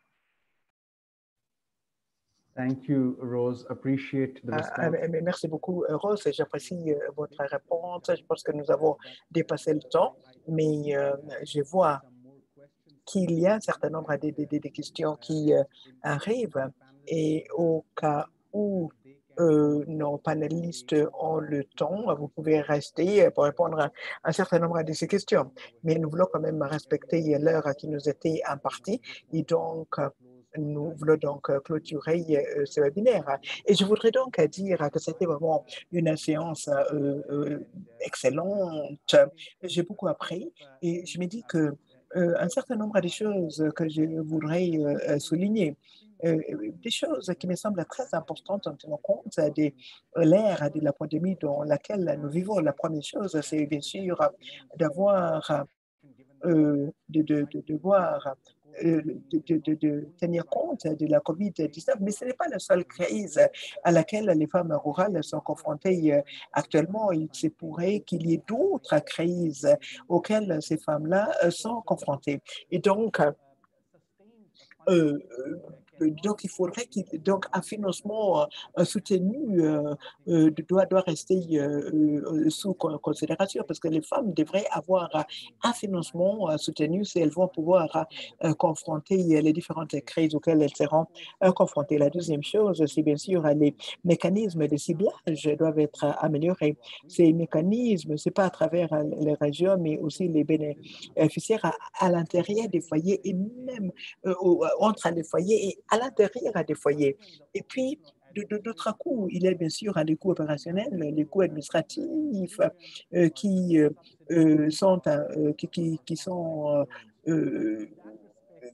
Thank you, Rose. Appreciate the response. Uh, merci beaucoup, Rose. J'apprécie uh, votre réponse. Je pense que nous avons dépassé le temps, mais uh, je vois qu'il y a un certain nombre de, de, de, de questions qui uh, arrivent et au cas où euh, nos panélistes ont le temps, vous pouvez rester pour répondre à un certain nombre de ces questions. Mais nous voulons quand même respecter l'heure qui nous était impartie et donc nous voulons donc clôturer euh, ce webinaire. Et je voudrais donc dire que c'était vraiment une séance euh, euh, excellente. J'ai beaucoup appris et je me dis que euh, un certain nombre de choses que je voudrais euh, souligner, euh, des choses qui me semblent très importantes en tenant compte de l'ère de la pandémie dans laquelle nous vivons. La première chose, c'est bien sûr d'avoir, euh, de, de, de, de voir De, de, de, de tenir compte de la COVID dix-neuf, mais ce n'est pas la seule crise à laquelle les femmes rurales sont confrontées actuellement. Il se pourrait qu'il y ait d'autres crises auxquelles ces femmes-là sont confrontées. Et donc, euh, donc il faudrait qu'il donc un financement euh, soutenu euh, euh, doit doit rester euh, euh, sous considération parce que les femmes devraient avoir un financement euh, soutenu si elles vont pouvoir euh, confronter les différentes crises auxquelles elles seront euh, confrontées. La deuxième chose, c'est bien sûr les mécanismes de ciblage doivent être améliorés. Ces mécanismes, c'est pas à travers les régions, mais aussi les bénéficiaires à, à l'intérieur des foyers et même euh, entre les foyers et à l'intérieur des foyers. Et puis, d'autres coûts, il y a bien sûr les coûts opérationnels, les coûts administratifs euh, qui, euh, sont, euh, qui, qui, qui sont euh,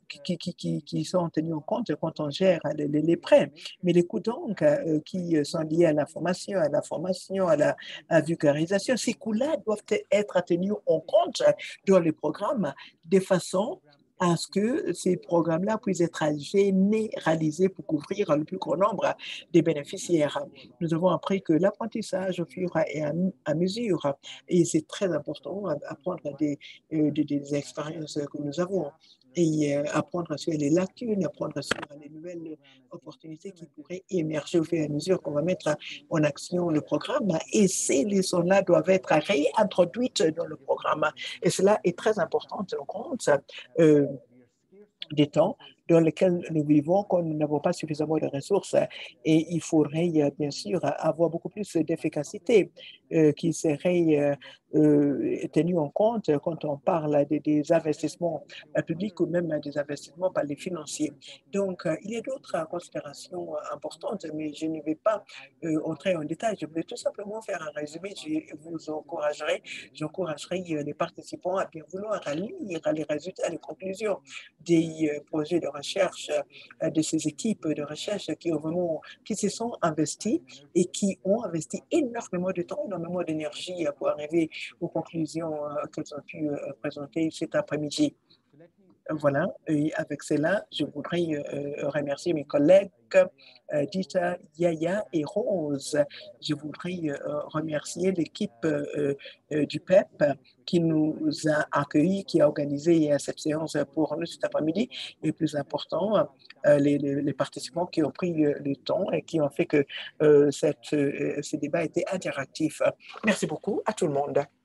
qui, qui, qui, qui sont tenus en compte quand on gère les, les, les prêts. Mais les coûts donc euh, qui sont liés à la formation, à la formation, à la à vulgarisation, ces coûts-là doivent être tenus en compte dans les programmes de façon à ce que ces programmes-là puissent être généralisés pour couvrir le plus grand nombre des bénéficiaires. Nous avons appris que l'apprentissage au fur et à, à mesure, et c'est très important, apprendre des, des, des expériences que nous avons et apprendre sur les lacunes, apprendre sur les nouvelles opportunités qui pourraient émerger au fur et à mesure qu'on va mettre en action le programme. Et ces leçons-là doivent être réintroduites dans le programme. Et cela est très important en tenant compte euh, des temps dans lesquels nous vivons, quand nous n'avons pas suffisamment de ressources. Et il faudrait, bien sûr, avoir beaucoup plus d'efficacité euh, qui serait euh, tenue en compte quand on parle des, des investissements publics ou même des investissements par les financiers. Donc, il y a d'autres considérations importantes, mais je ne vais pas euh, entrer en détail. Je voulais tout simplement faire un résumé. Je vous encouragerai, j'encouragerai les participants à bien vouloir lire les résultats, les conclusions des projets de recherche de ces équipes de recherche qui ont vraiment, qui se sont investis et qui ont investi énormément de temps, énormément d'énergie pour arriver aux conclusions qu'elles ont pu présenter cet après-midi. Voilà, et avec cela, je voudrais euh, remercier mes collègues euh, Dita, Yaya et Rose. Je voudrais euh, remercier l'équipe euh, euh, du P E P qui nous a accueillis, qui a organisé cette séance pour nous cet après-midi. Et plus important, euh, les, les, les participants qui ont pris le, le temps et qui ont fait que euh, cette, euh, ce débat était interactif. Merci beaucoup à tout le monde.